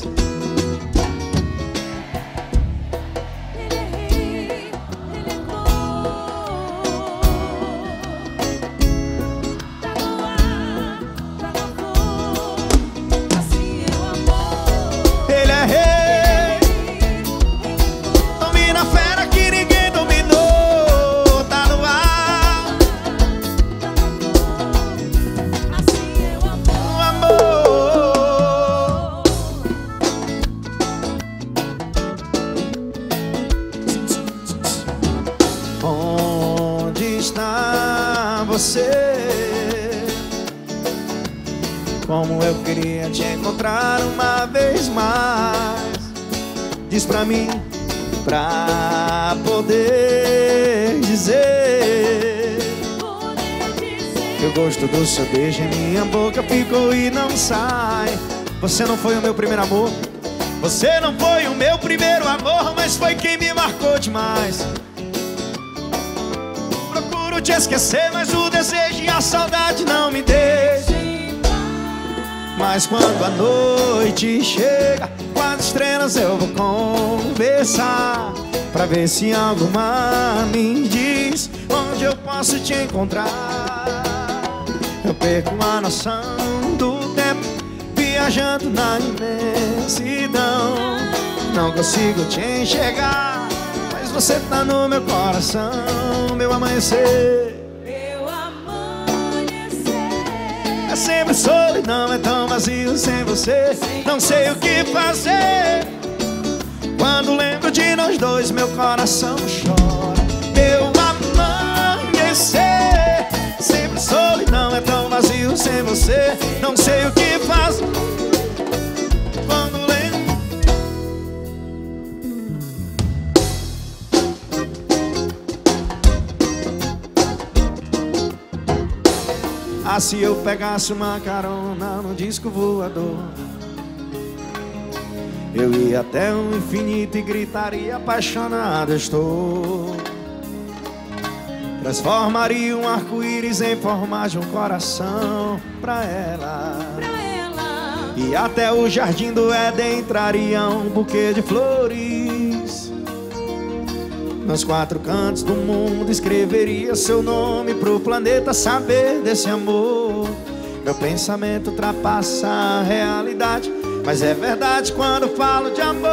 Como eu queria te encontrar uma vez mais. Diz pra mim, pra poder dizer, que o gosto do seu beijo em minha boca ficou e não sai. Você não foi o meu primeiro amor, você não foi o meu primeiro amor, mas foi quem me marcou demais. Procuro te esquecer, mas o desejo e a saudade não me deixam. Mas quando a noite chega, com as estrelas eu vou conversar, pra ver se alguma me diz onde eu posso te encontrar. Eu perco a noção do tempo, viajando na imensidão. Não consigo te enxergar, mas você tá no meu coração, meu amanhecer. É sempre solidão, é tão vazio sem você. Não sei o que fazer. Quando lembro de nós dois, meu coração chora. Meu amanhecer. Sempre solidão, é tão vazio sem você. Não sei o que fazer. Quando lembro. Ah, se eu pegasse uma carona no disco voador, eu ia até o infinito e gritaria apaixonado estou. Transformaria um arco-íris em forma de um coração pra ela, pra ela. E até o jardim do Éden entraria um buquê de flores. Nos quatro cantos do mundo escreveria seu nome pro planeta saber desse amor. Meu pensamento ultrapassa a realidade, mas é verdade quando falo de amor.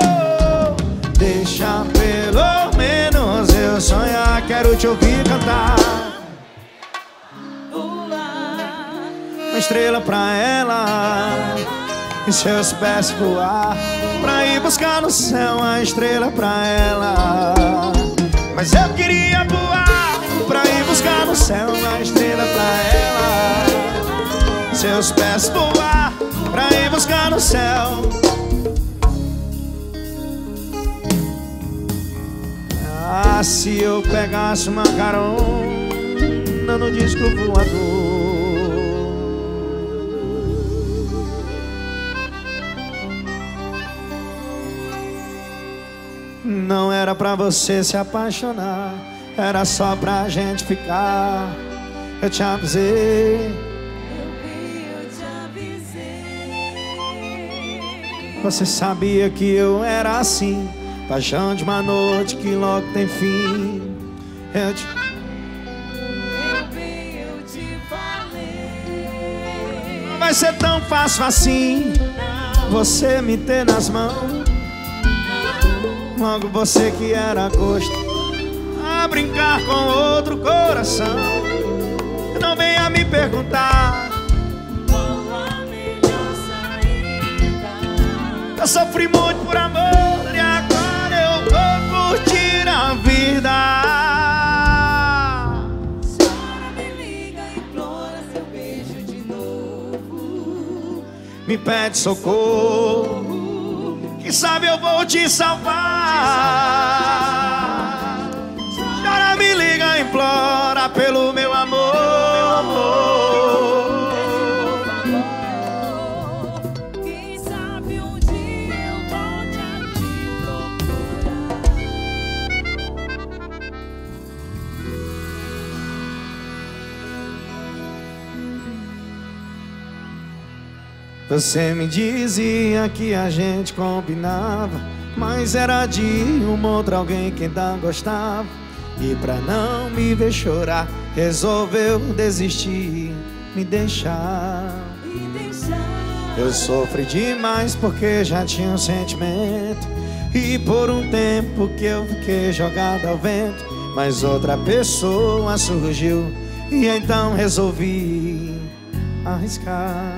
Deixa pelo menos eu sonhar, quero te ouvir cantar. Uma estrela pra ela, e seus pés voar, pra ir buscar no céu a estrela pra ela. Mas eu queria voar, pra ir buscar no céu a estrela pra ela. Seus pés voar, pra ir buscar no céu. Ah, se eu pegasse uma carona no disco voador, não era pra você se apaixonar, era só pra gente ficar. Eu te avisei. Eu vi, eu te avisei. Você sabia que eu era assim, paixão de uma noite que logo tem fim. Eu te... Eu vi, eu te falei. Não vai ser tão fácil assim você me ter nas mãos. Logo você que era gosto a brincar com outro coração. Não venha me perguntar qual a melhor saída. eu sofri muito por amor e agora eu vou curtir a vida. Chora, me liga, implora seu beijo de novo. Me pede socorro, quem sabe eu vou te salvar. Chora, me liga, implora pelo meu amor. Quem sabe um dia eu volte a te procurar. Você me dizia que a gente combinava, mas era de um outro alguém que ainda gostava. E pra não me ver chorar, resolveu desistir, me deixar. Me deixar. Eu sofri demais porque já tinha um sentimento, e por um tempo que eu fiquei jogado ao vento. Mas outra pessoa surgiu e então resolvi arriscar.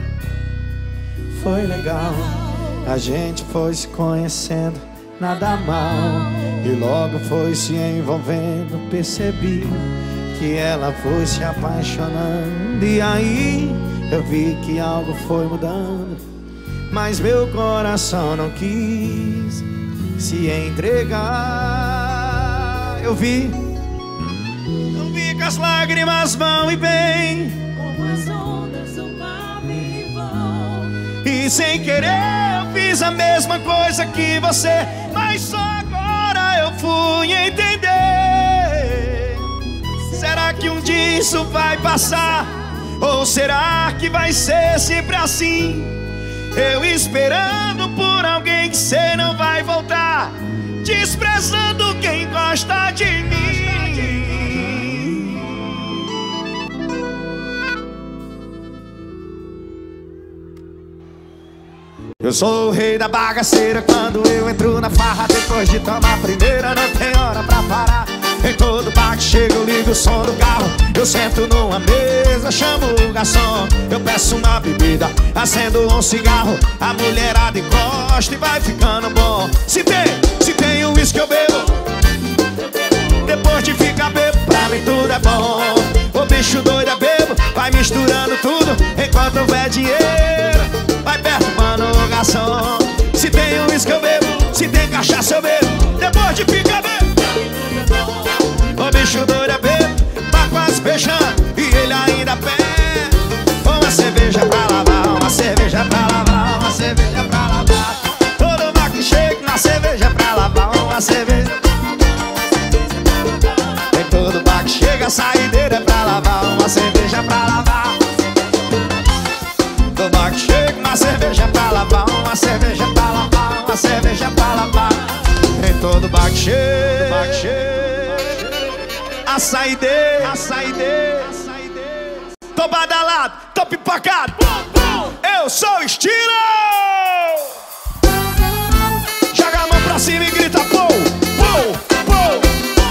Foi legal, a gente foi se conhecendo, nada mal, e logo foi se envolvendo. Percebi que ela foi se apaixonando, e aí eu vi que algo foi mudando. Mas meu coração não quis se entregar. Eu vi, eu vi que as lágrimas vão e vêm, Como as ondas do mar me vão. e sem querer eu fiz a mesma coisa que você. Mas só agora eu fui entender. Será que um dia isso vai passar? Ou será que vai ser sempre assim? Eu esperando por alguém que cê não vai voltar, desprezando quem gosta de mim. Eu sou o rei da bagaceira quando eu entro na farra. Depois de tomar a primeira não tem hora pra parar. Em todo bar que chega eu ligo o som do carro. Eu sento numa mesa, chamo o garçom. Eu peço uma bebida, acendo um cigarro. A mulherada encosta e vai ficando bom. Se tem, se tem um uísque eu bebo. Depois de ficar bebo, pra mim tudo é bom. O bicho doido é bebo, vai misturando tudo. Enquanto houver dinheiro, vai perturbando o garçom. Se tem um uísque eu bebo, se tem cachaça eu bebo. Depois de ficar bebo, o bicho doido é bebo, tá quase fechando e ele ainda pede uma cerveja pra lavar, uma cerveja pra lavar, uma cerveja pra lavar. Todo mar que chega na cerveja pra lavar, uma cerveja. Em todo bar que chega a saideira é pra lavar, uma cerveja pra lavar. Todo bar que chega uma cerveja pra lavar, uma cerveja pra lavar, uma cerveja pra lavar. Em todo bar que chega a saideira, a saideira. Tô badalado, tô pipocado, eu sou estilo. Joga a mão pra cima e grita pou, pou, pou.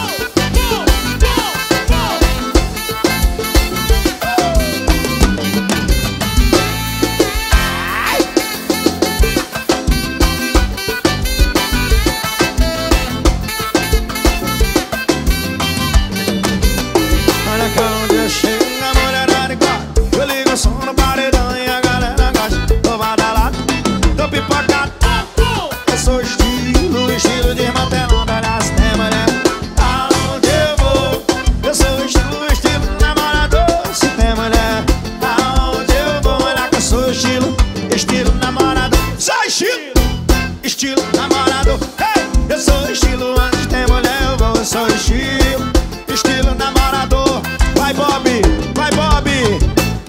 Olha cá onde eu chego, a mulherada igual. Eu ligo o som no paredão e a galera gosta. Tô badalado, tô pipocado. Eu sou estilo, estilo de mantelão. Olha se tem mulher aonde eu vou. Eu sou estilo, estilo namorador. Se tem mulher aonde eu vou. Olha que eu sou estilo, estilo namorador. Sou estilo, estilo namorador. Hey! Eu sou estilo, onde tem mulher eu vou. Eu sou estilo,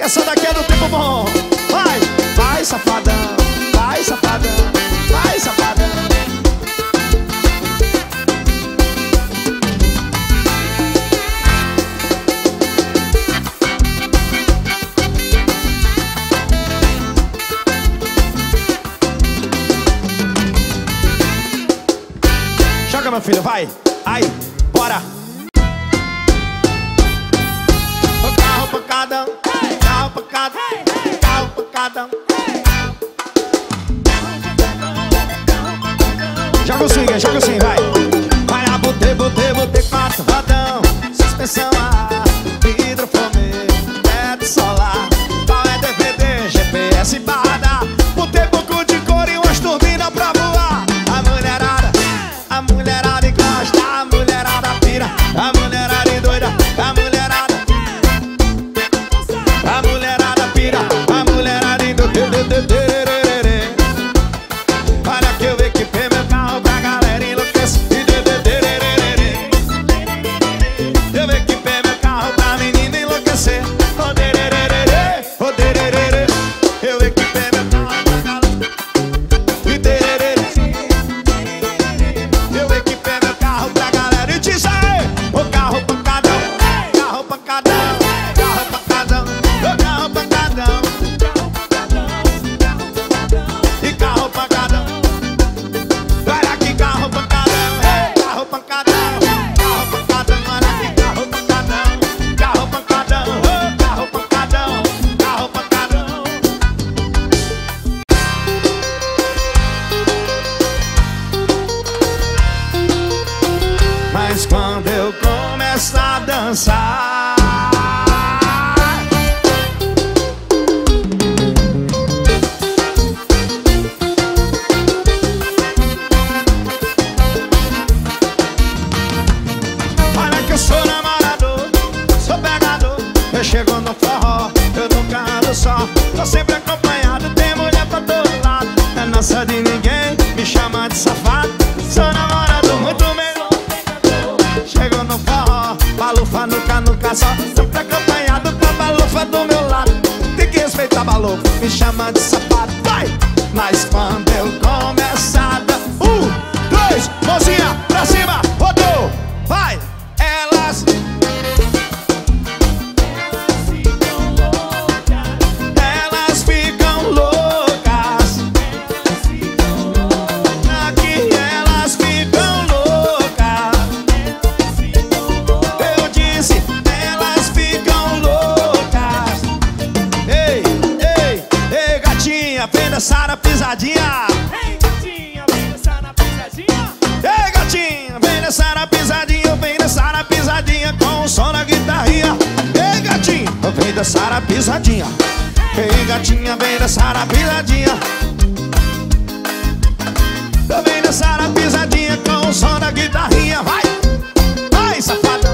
Essa daqui é do tempo bom. Vai, vai safadão, vai safadão, vai safadão. Joga, meu filho, vai. Aí, bora. Carro pancadão, carro pancadão, carro pancadão. Joga o swing, joga o swing, vai. Vai a botê, botê, botê, quatro rodão. Suspensão a ar, vidro fumê, teto solar. Qual é D V D, G P S barra. Botei pouco de cor e umas turbinas pra voar. A mulherada, a mulherada encosta, a mulherada pira, a mulherada endoida, a mulherada. A mulherada pira, a mulherada endoida. Olha que eu equipei meu carro pra galera enlouquecer. Eu equipei meu carro pra menina enlouquecer. Eu equipei meu carro pra galera. Eu equipei meu carro pra galera. E diz aí, o carro pancadão, carro pancadão, carro pancadão, o carro pancadão, e carro pancadão. Olha que carro pancadão, carro pancadão, carro pancadão. Olha que carro pancadão, carro pancadão, carro pancadão, carro pancadão. Mas quando eu começo a dançar, olha que eu sou namorador, sou pegador. Eu chego no forró, eu nunca ando só. Tô sempre acompanhado, tem mulher pra todo lado. É nossa de ninguém, me chama de safado. Sou namorador, muito melhor. Chego no forró, balufa no canuca só. Sempre acompanhado com a balufa do meu lado. Tem que respeitar balufa, me chama de safado. Vai! Mas quando eu começar a dan- Um, dois, mãozinha pra cima, rodou! Vai! Elas, elas ficam loucas. Aqui elas ficam loucas. Eu disse, elas ficam loucas. Ei, ei, ei, gatinha, vem dançar na pisadinha. Ei, gatinha, vem dançar na pisadinha. Ei, gatinha, vem dançar na pisadinha. Vem dançar na pisadinha com o som da guitarrinha. Ei, gatinha, vem dançar na pisadinha. Ei, gatinha, vem dançar na pisadinha. Vem dançar na pisadinha com o som da guitarrinha. Vai, vai, safada.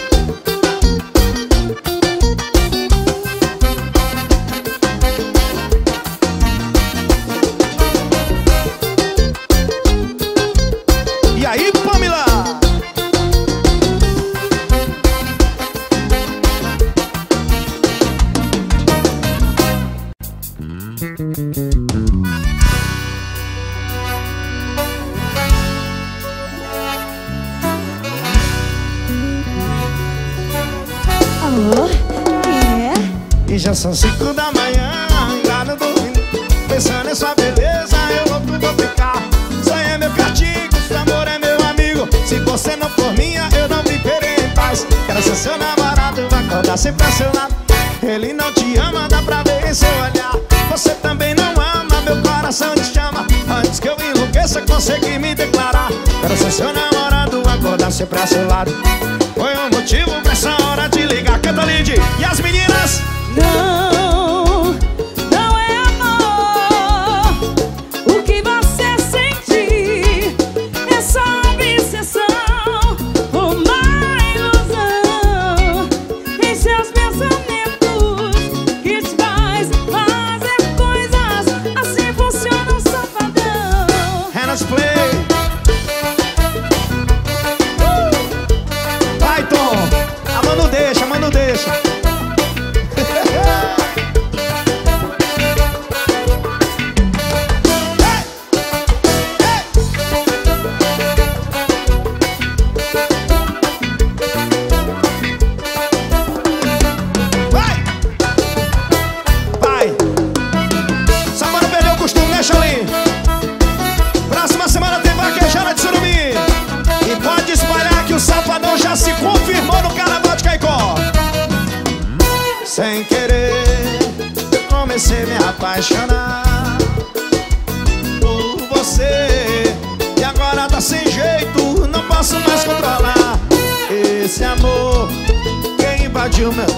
E aí, Pamela? Alô? É? E já são cinco da manhã, ainda não dormindo. Pensando em sua beleza, eu louco vou ficar. Sonho é meu castigo, seu amor é meu amigo. Se você não for minha, eu não viverei em paz. Quero ser seu namorado, vai acordar sempre ao seu lado. Ele não te ama, dá pra ver em seu olhar. Você também não ama, meu coração te chama. Antes que eu enlouqueça, consegui me declarar. Quero ser seu namorado, acordar sempre ao seu lado. Foi um motivo pra essa hora de ligar. Canta, Lid. E as meninas? Não, não é amor. O que você sente é só obsessão, uma ilusão em seus pensamentos que te faz fazer coisas assim. Funciona um safadão. Hands play. Vai, Tom. A mano deixa, a mano deixa. fazer me apaixonar por você. E agora tá sem jeito, não posso mais controlar esse amor que invadiu meu.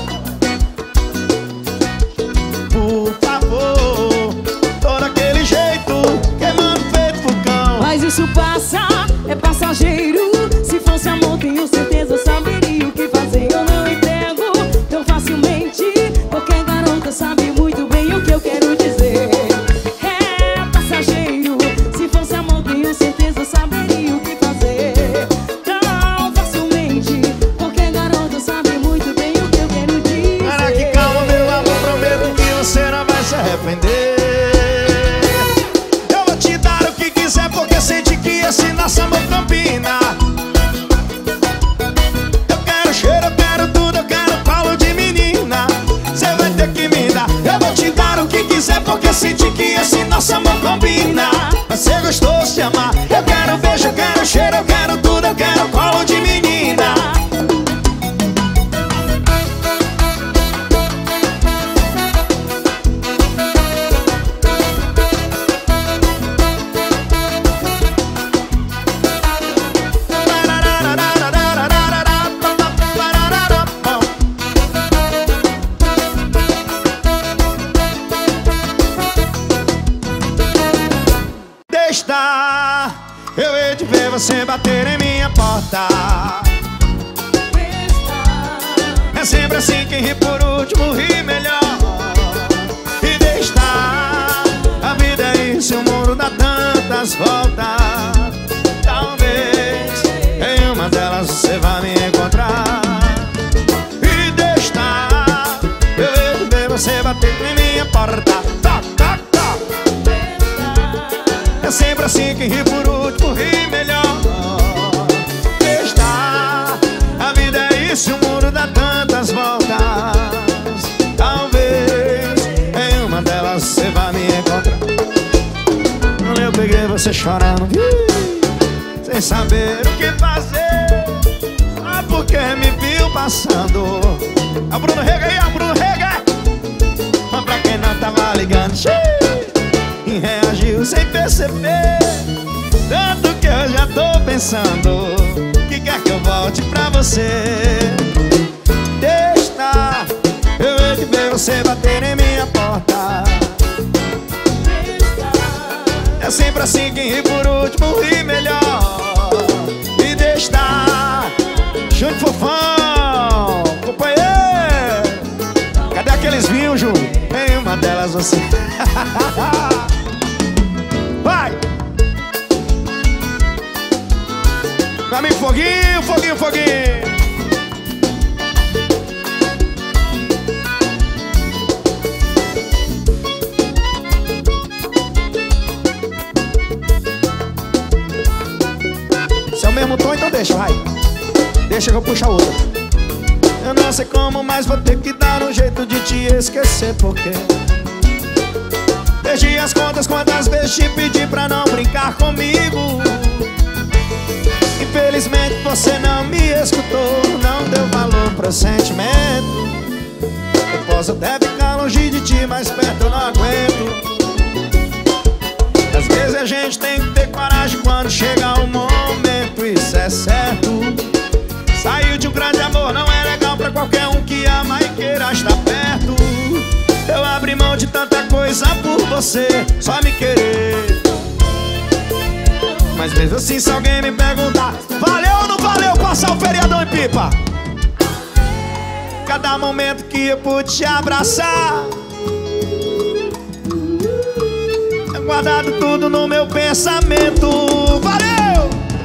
Por favor, todo aquele jeito queimando feito vulcão. Mas isso passa, é passageiro. Se fosse amor, tenho certeza, saberia o que fazer. Eu não entrego tão facilmente, qualquer garota sabe muito bem o que eu quero dizer. É passageiro. Se fosse amor, tenho certeza, saberia o que fazer. Tão facilmente, qualquer garota sabe muito bem o que eu quero dizer. Para que calma, meu amor, prometo que você não vai se arrepender. Eu vou te dar o que quiser, porque sente que esse nosso amor combina. Eu quero cheiro, eu quero tudo, eu quero colo de menina. Você vai ter que me dar. Eu vou te dar o que quiser, porque sente que esse nosso amor combina. Vai ser gostoso te amar. Eu quero beijo, eu quero cheiro, eu quero tudo, eu quero colo de menina. Deixa eu hei de ver você bater em minha porta. É sempre assim, quem ri por último ri melhor. E deixa, a vida é isso, o mundo dá tantas voltas. Talvez em uma delas você vá me encontrar. E deixa, eu hei de ver você bater em minha porta. Toc, toc, toc. É sempre assim, quem ri por último ri melhor. Deixa, a vida é isso, o mundo dá tantas voltas. Talvez em uma delas você vá me encontrar. Eu peguei você chorando, sem saber o que fazer. Ah, porque me viu passando. A Bruno Rega aí, a Bruno Rega. Mas pra quem não tava ligando, e reagiu sem perceber. Tanto que eu já tô pensando que quer que eu volte pra você. Deixa, eu hei de ver você bater em minha porta. É sempre assim, quem ri por último ri melhor. E deixa, Júnior Fofão, companheiro. Cadê aqueles vinhos, Ju? Em uma delas você. Vai! Pra mim, foguinho, foguinho, foguinho. Se é o mesmo tom, então deixa, vai. Deixa que eu puxo a outra. Eu não sei como, mas vou ter que dar um jeito de te esquecer, porque perdi as contas quantas vezes te pedi pra não brincar comigo. Infelizmente você não me escutou, não deu valor pro sentimento. Eu posso até ficar longe de ti, mas perto eu não aguento. Às vezes a gente tem que ter coragem quando chega o momento, isso é certo. Saiu de um grande amor, não é legal pra qualquer um que ama e queira estar perto. Eu abri mão de tanta coisa por você, só me querer. Mas mesmo assim, se alguém me perguntar, valeu ou não valeu passar o feriadão em Pipa? Cada momento que eu pude te abraçar, é guardado tudo no meu pensamento. Valeu!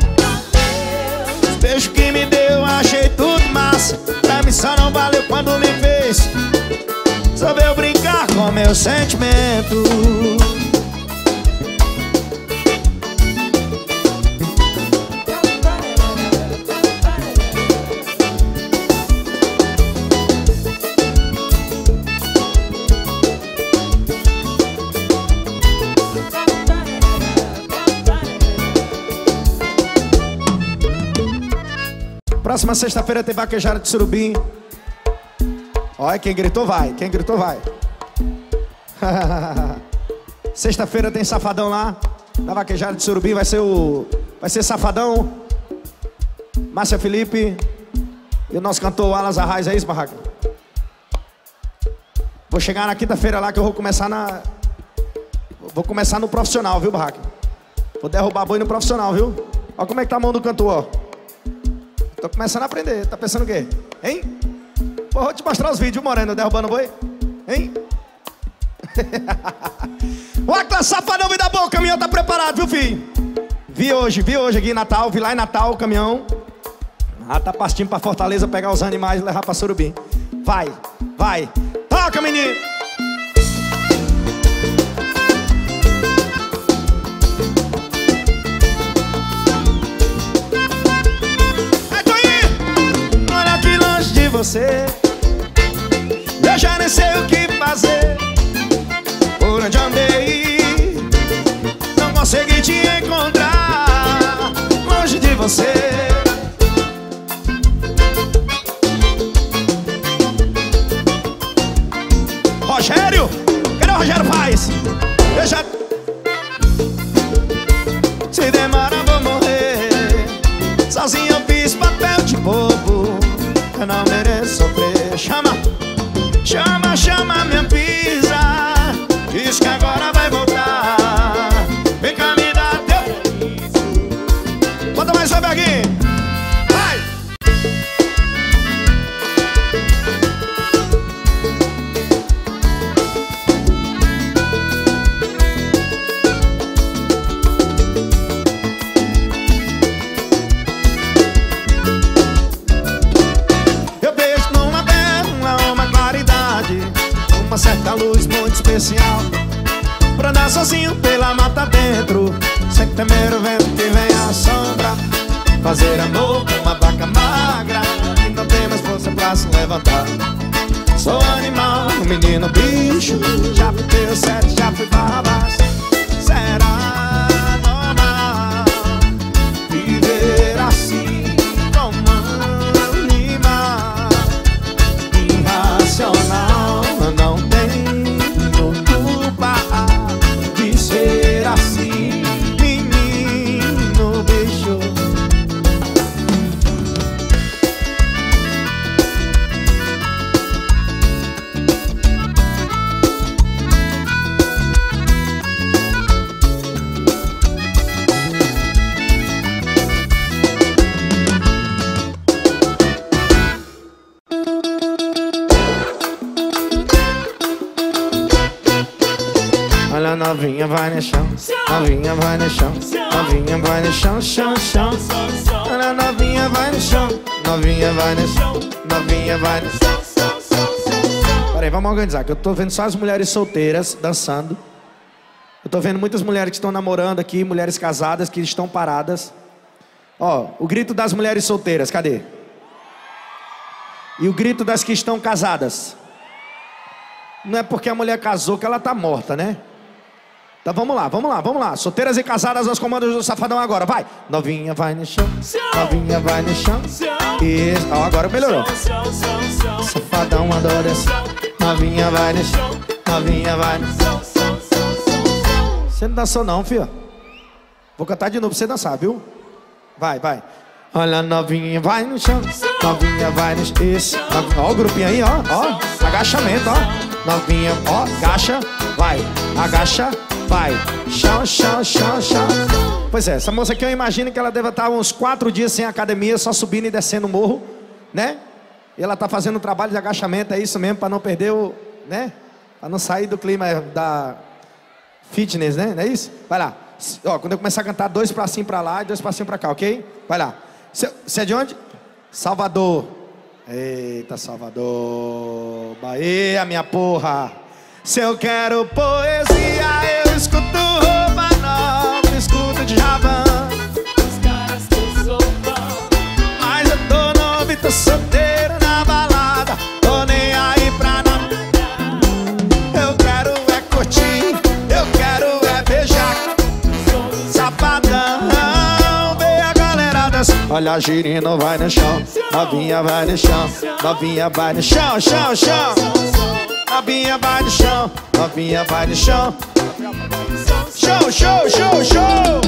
Os beijos que me deu, achei tudo massa. Pra mim só não valeu quando me fez resolveu brincar com meu sentimento. Próxima sexta-feira tem vaquejada de surubim. Olha, quem gritou vai, quem gritou vai. Sexta-feira tem Safadão lá na Vaquejada de Surubim. Vai ser o... Vai ser Safadão, Márcia Felipe e o nosso cantor Alas Arraes. É isso, Barraca? Vou chegar na quinta-feira lá que eu vou começar na... Vou começar no profissional, viu, Barraca? Vou derrubar boi no profissional, viu? Olha como é que tá a mão do cantor, ó. Tô começando a aprender. Tá pensando o quê? Hein? Pô, vou te mostrar os vídeos, Moreno, derrubando boi. Hein? O Atlas Safadão, vida boa, o caminhão tá preparado, viu, filho? Vi hoje, vi hoje aqui em Natal, vi lá em Natal o caminhão. Ah, tá partindo pra Fortaleza pegar os animais e levar pra Surubim. Vai, vai. Toca, menino! Olha aqui longe de você, eu já nem sei o que fazer. Por onde andei, não consegui te encontrar. Longe de você. Rogério, cadê o Rogério Faz? Eu já... Se demora vou morrer. Sozinho eu fiz papel de bobo. Eu não mereço sofrer. Chama, chama, chama minha pizza. Diz que agora vai voltar. Vem cá me dar teu... Bota mais sobre aqui. Vai! Eu vejo numa bela uma claridade, uma certa luz muito especial, pra andar sozinho pela mata dentro, sem temer o vento que vem à sombra. Fazer amor com uma vaca magra que não tem mais força pra se levantar. Sou animal, um menino bicho, já fui teu sete, já fui Barrabás. Será normal viver assim como um animal irracional? Não tenho culpa de ser assim, menino bicho. Olha, novinha vai no chão, novinha vai no chão, novinha vai no chão, chão, chão. Olha, novinha vai no chão, novinha vai no chão, novinha vai no chão. Peraí, vamos organizar, que eu tô vendo só as mulheres solteiras dançando. Eu tô vendo muitas mulheres que estão namorando aqui, mulheres casadas que estão paradas. Ó, o grito das mulheres solteiras, cadê? E o grito das que estão casadas. Não é porque a mulher casou que ela tá morta, né? Então vamos lá, vamos lá, vamos lá. Solteiras e casadas aos comandos do Safadão agora, vai. Novinha vai no chão, novinha vai no chão. Isso, ó, agora melhorou. Safadão adora esse. Novinha vai no chão, novinha vai no chão. Você não dançou não, filho. Vou cantar de novo pra você dançar, viu? Vai, vai. Olha, novinha vai no chão, novinha vai no chão. Isso, ó o grupinho aí, ó, ó. Agachamento, ó. Novinha, ó, agacha, vai. Agacha, vai. Chão, chão, chão, chão. Pois é, essa moça aqui eu imagino que ela deve estar uns quatro dias sem academia, só subindo e descendo o morro, né? E ela tá fazendo um trabalho de agachamento, é isso mesmo, pra não perder o, né? Pra não sair do clima da fitness, né? Não é isso? Vai lá. Ó, quando eu começar a cantar, dois passinhos pra lá e dois passinhos pra cá, ok? Vai lá. Você é de onde? Salvador. Eita, Salvador. Bahia, minha porra. Se eu quero poesia, eu escuto roupa nova, escuto Djavan. Os caras que sou fã, Mas eu tô novo e tô solteiro na balada. Tô nem aí pra nada. Eu quero é curtir, eu quero é beijar. Safadão, vê a galera dançar. Olha, girino vai no chão, novinha vai no chão, novinha vai no chão, chão, chão. Novinha vai no chão, novinha vai no chão. Show, show, show, show.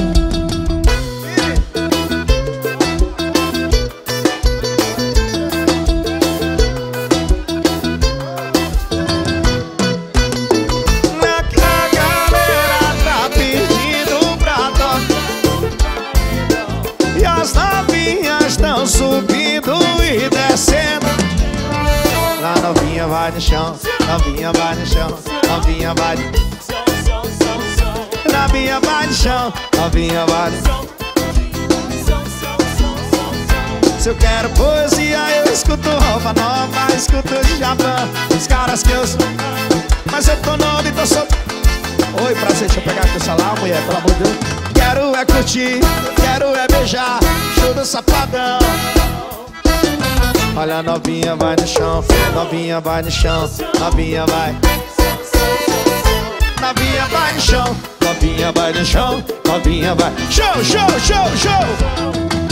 Subindo e descendo. A novinha vai no chão, novinha vai no chão, novinha vai. Novinha vai no chão, novinha vai. Se eu quero poesia, eu escuto roupa nova, escuto de Japão, os caras que eu sou. Mas eu tô novo e tô solto. Oi, prazer, deixa eu pegar teu salário, mulher, pelo amor de Deus. Quero é curtir, quero é beijar, show do safadão. Olha a novinha vai no chão, novinha vai no chão, novinha vai. Novinha vai no chão, novinha vai no chão, novinha vai. Show, show, show, show.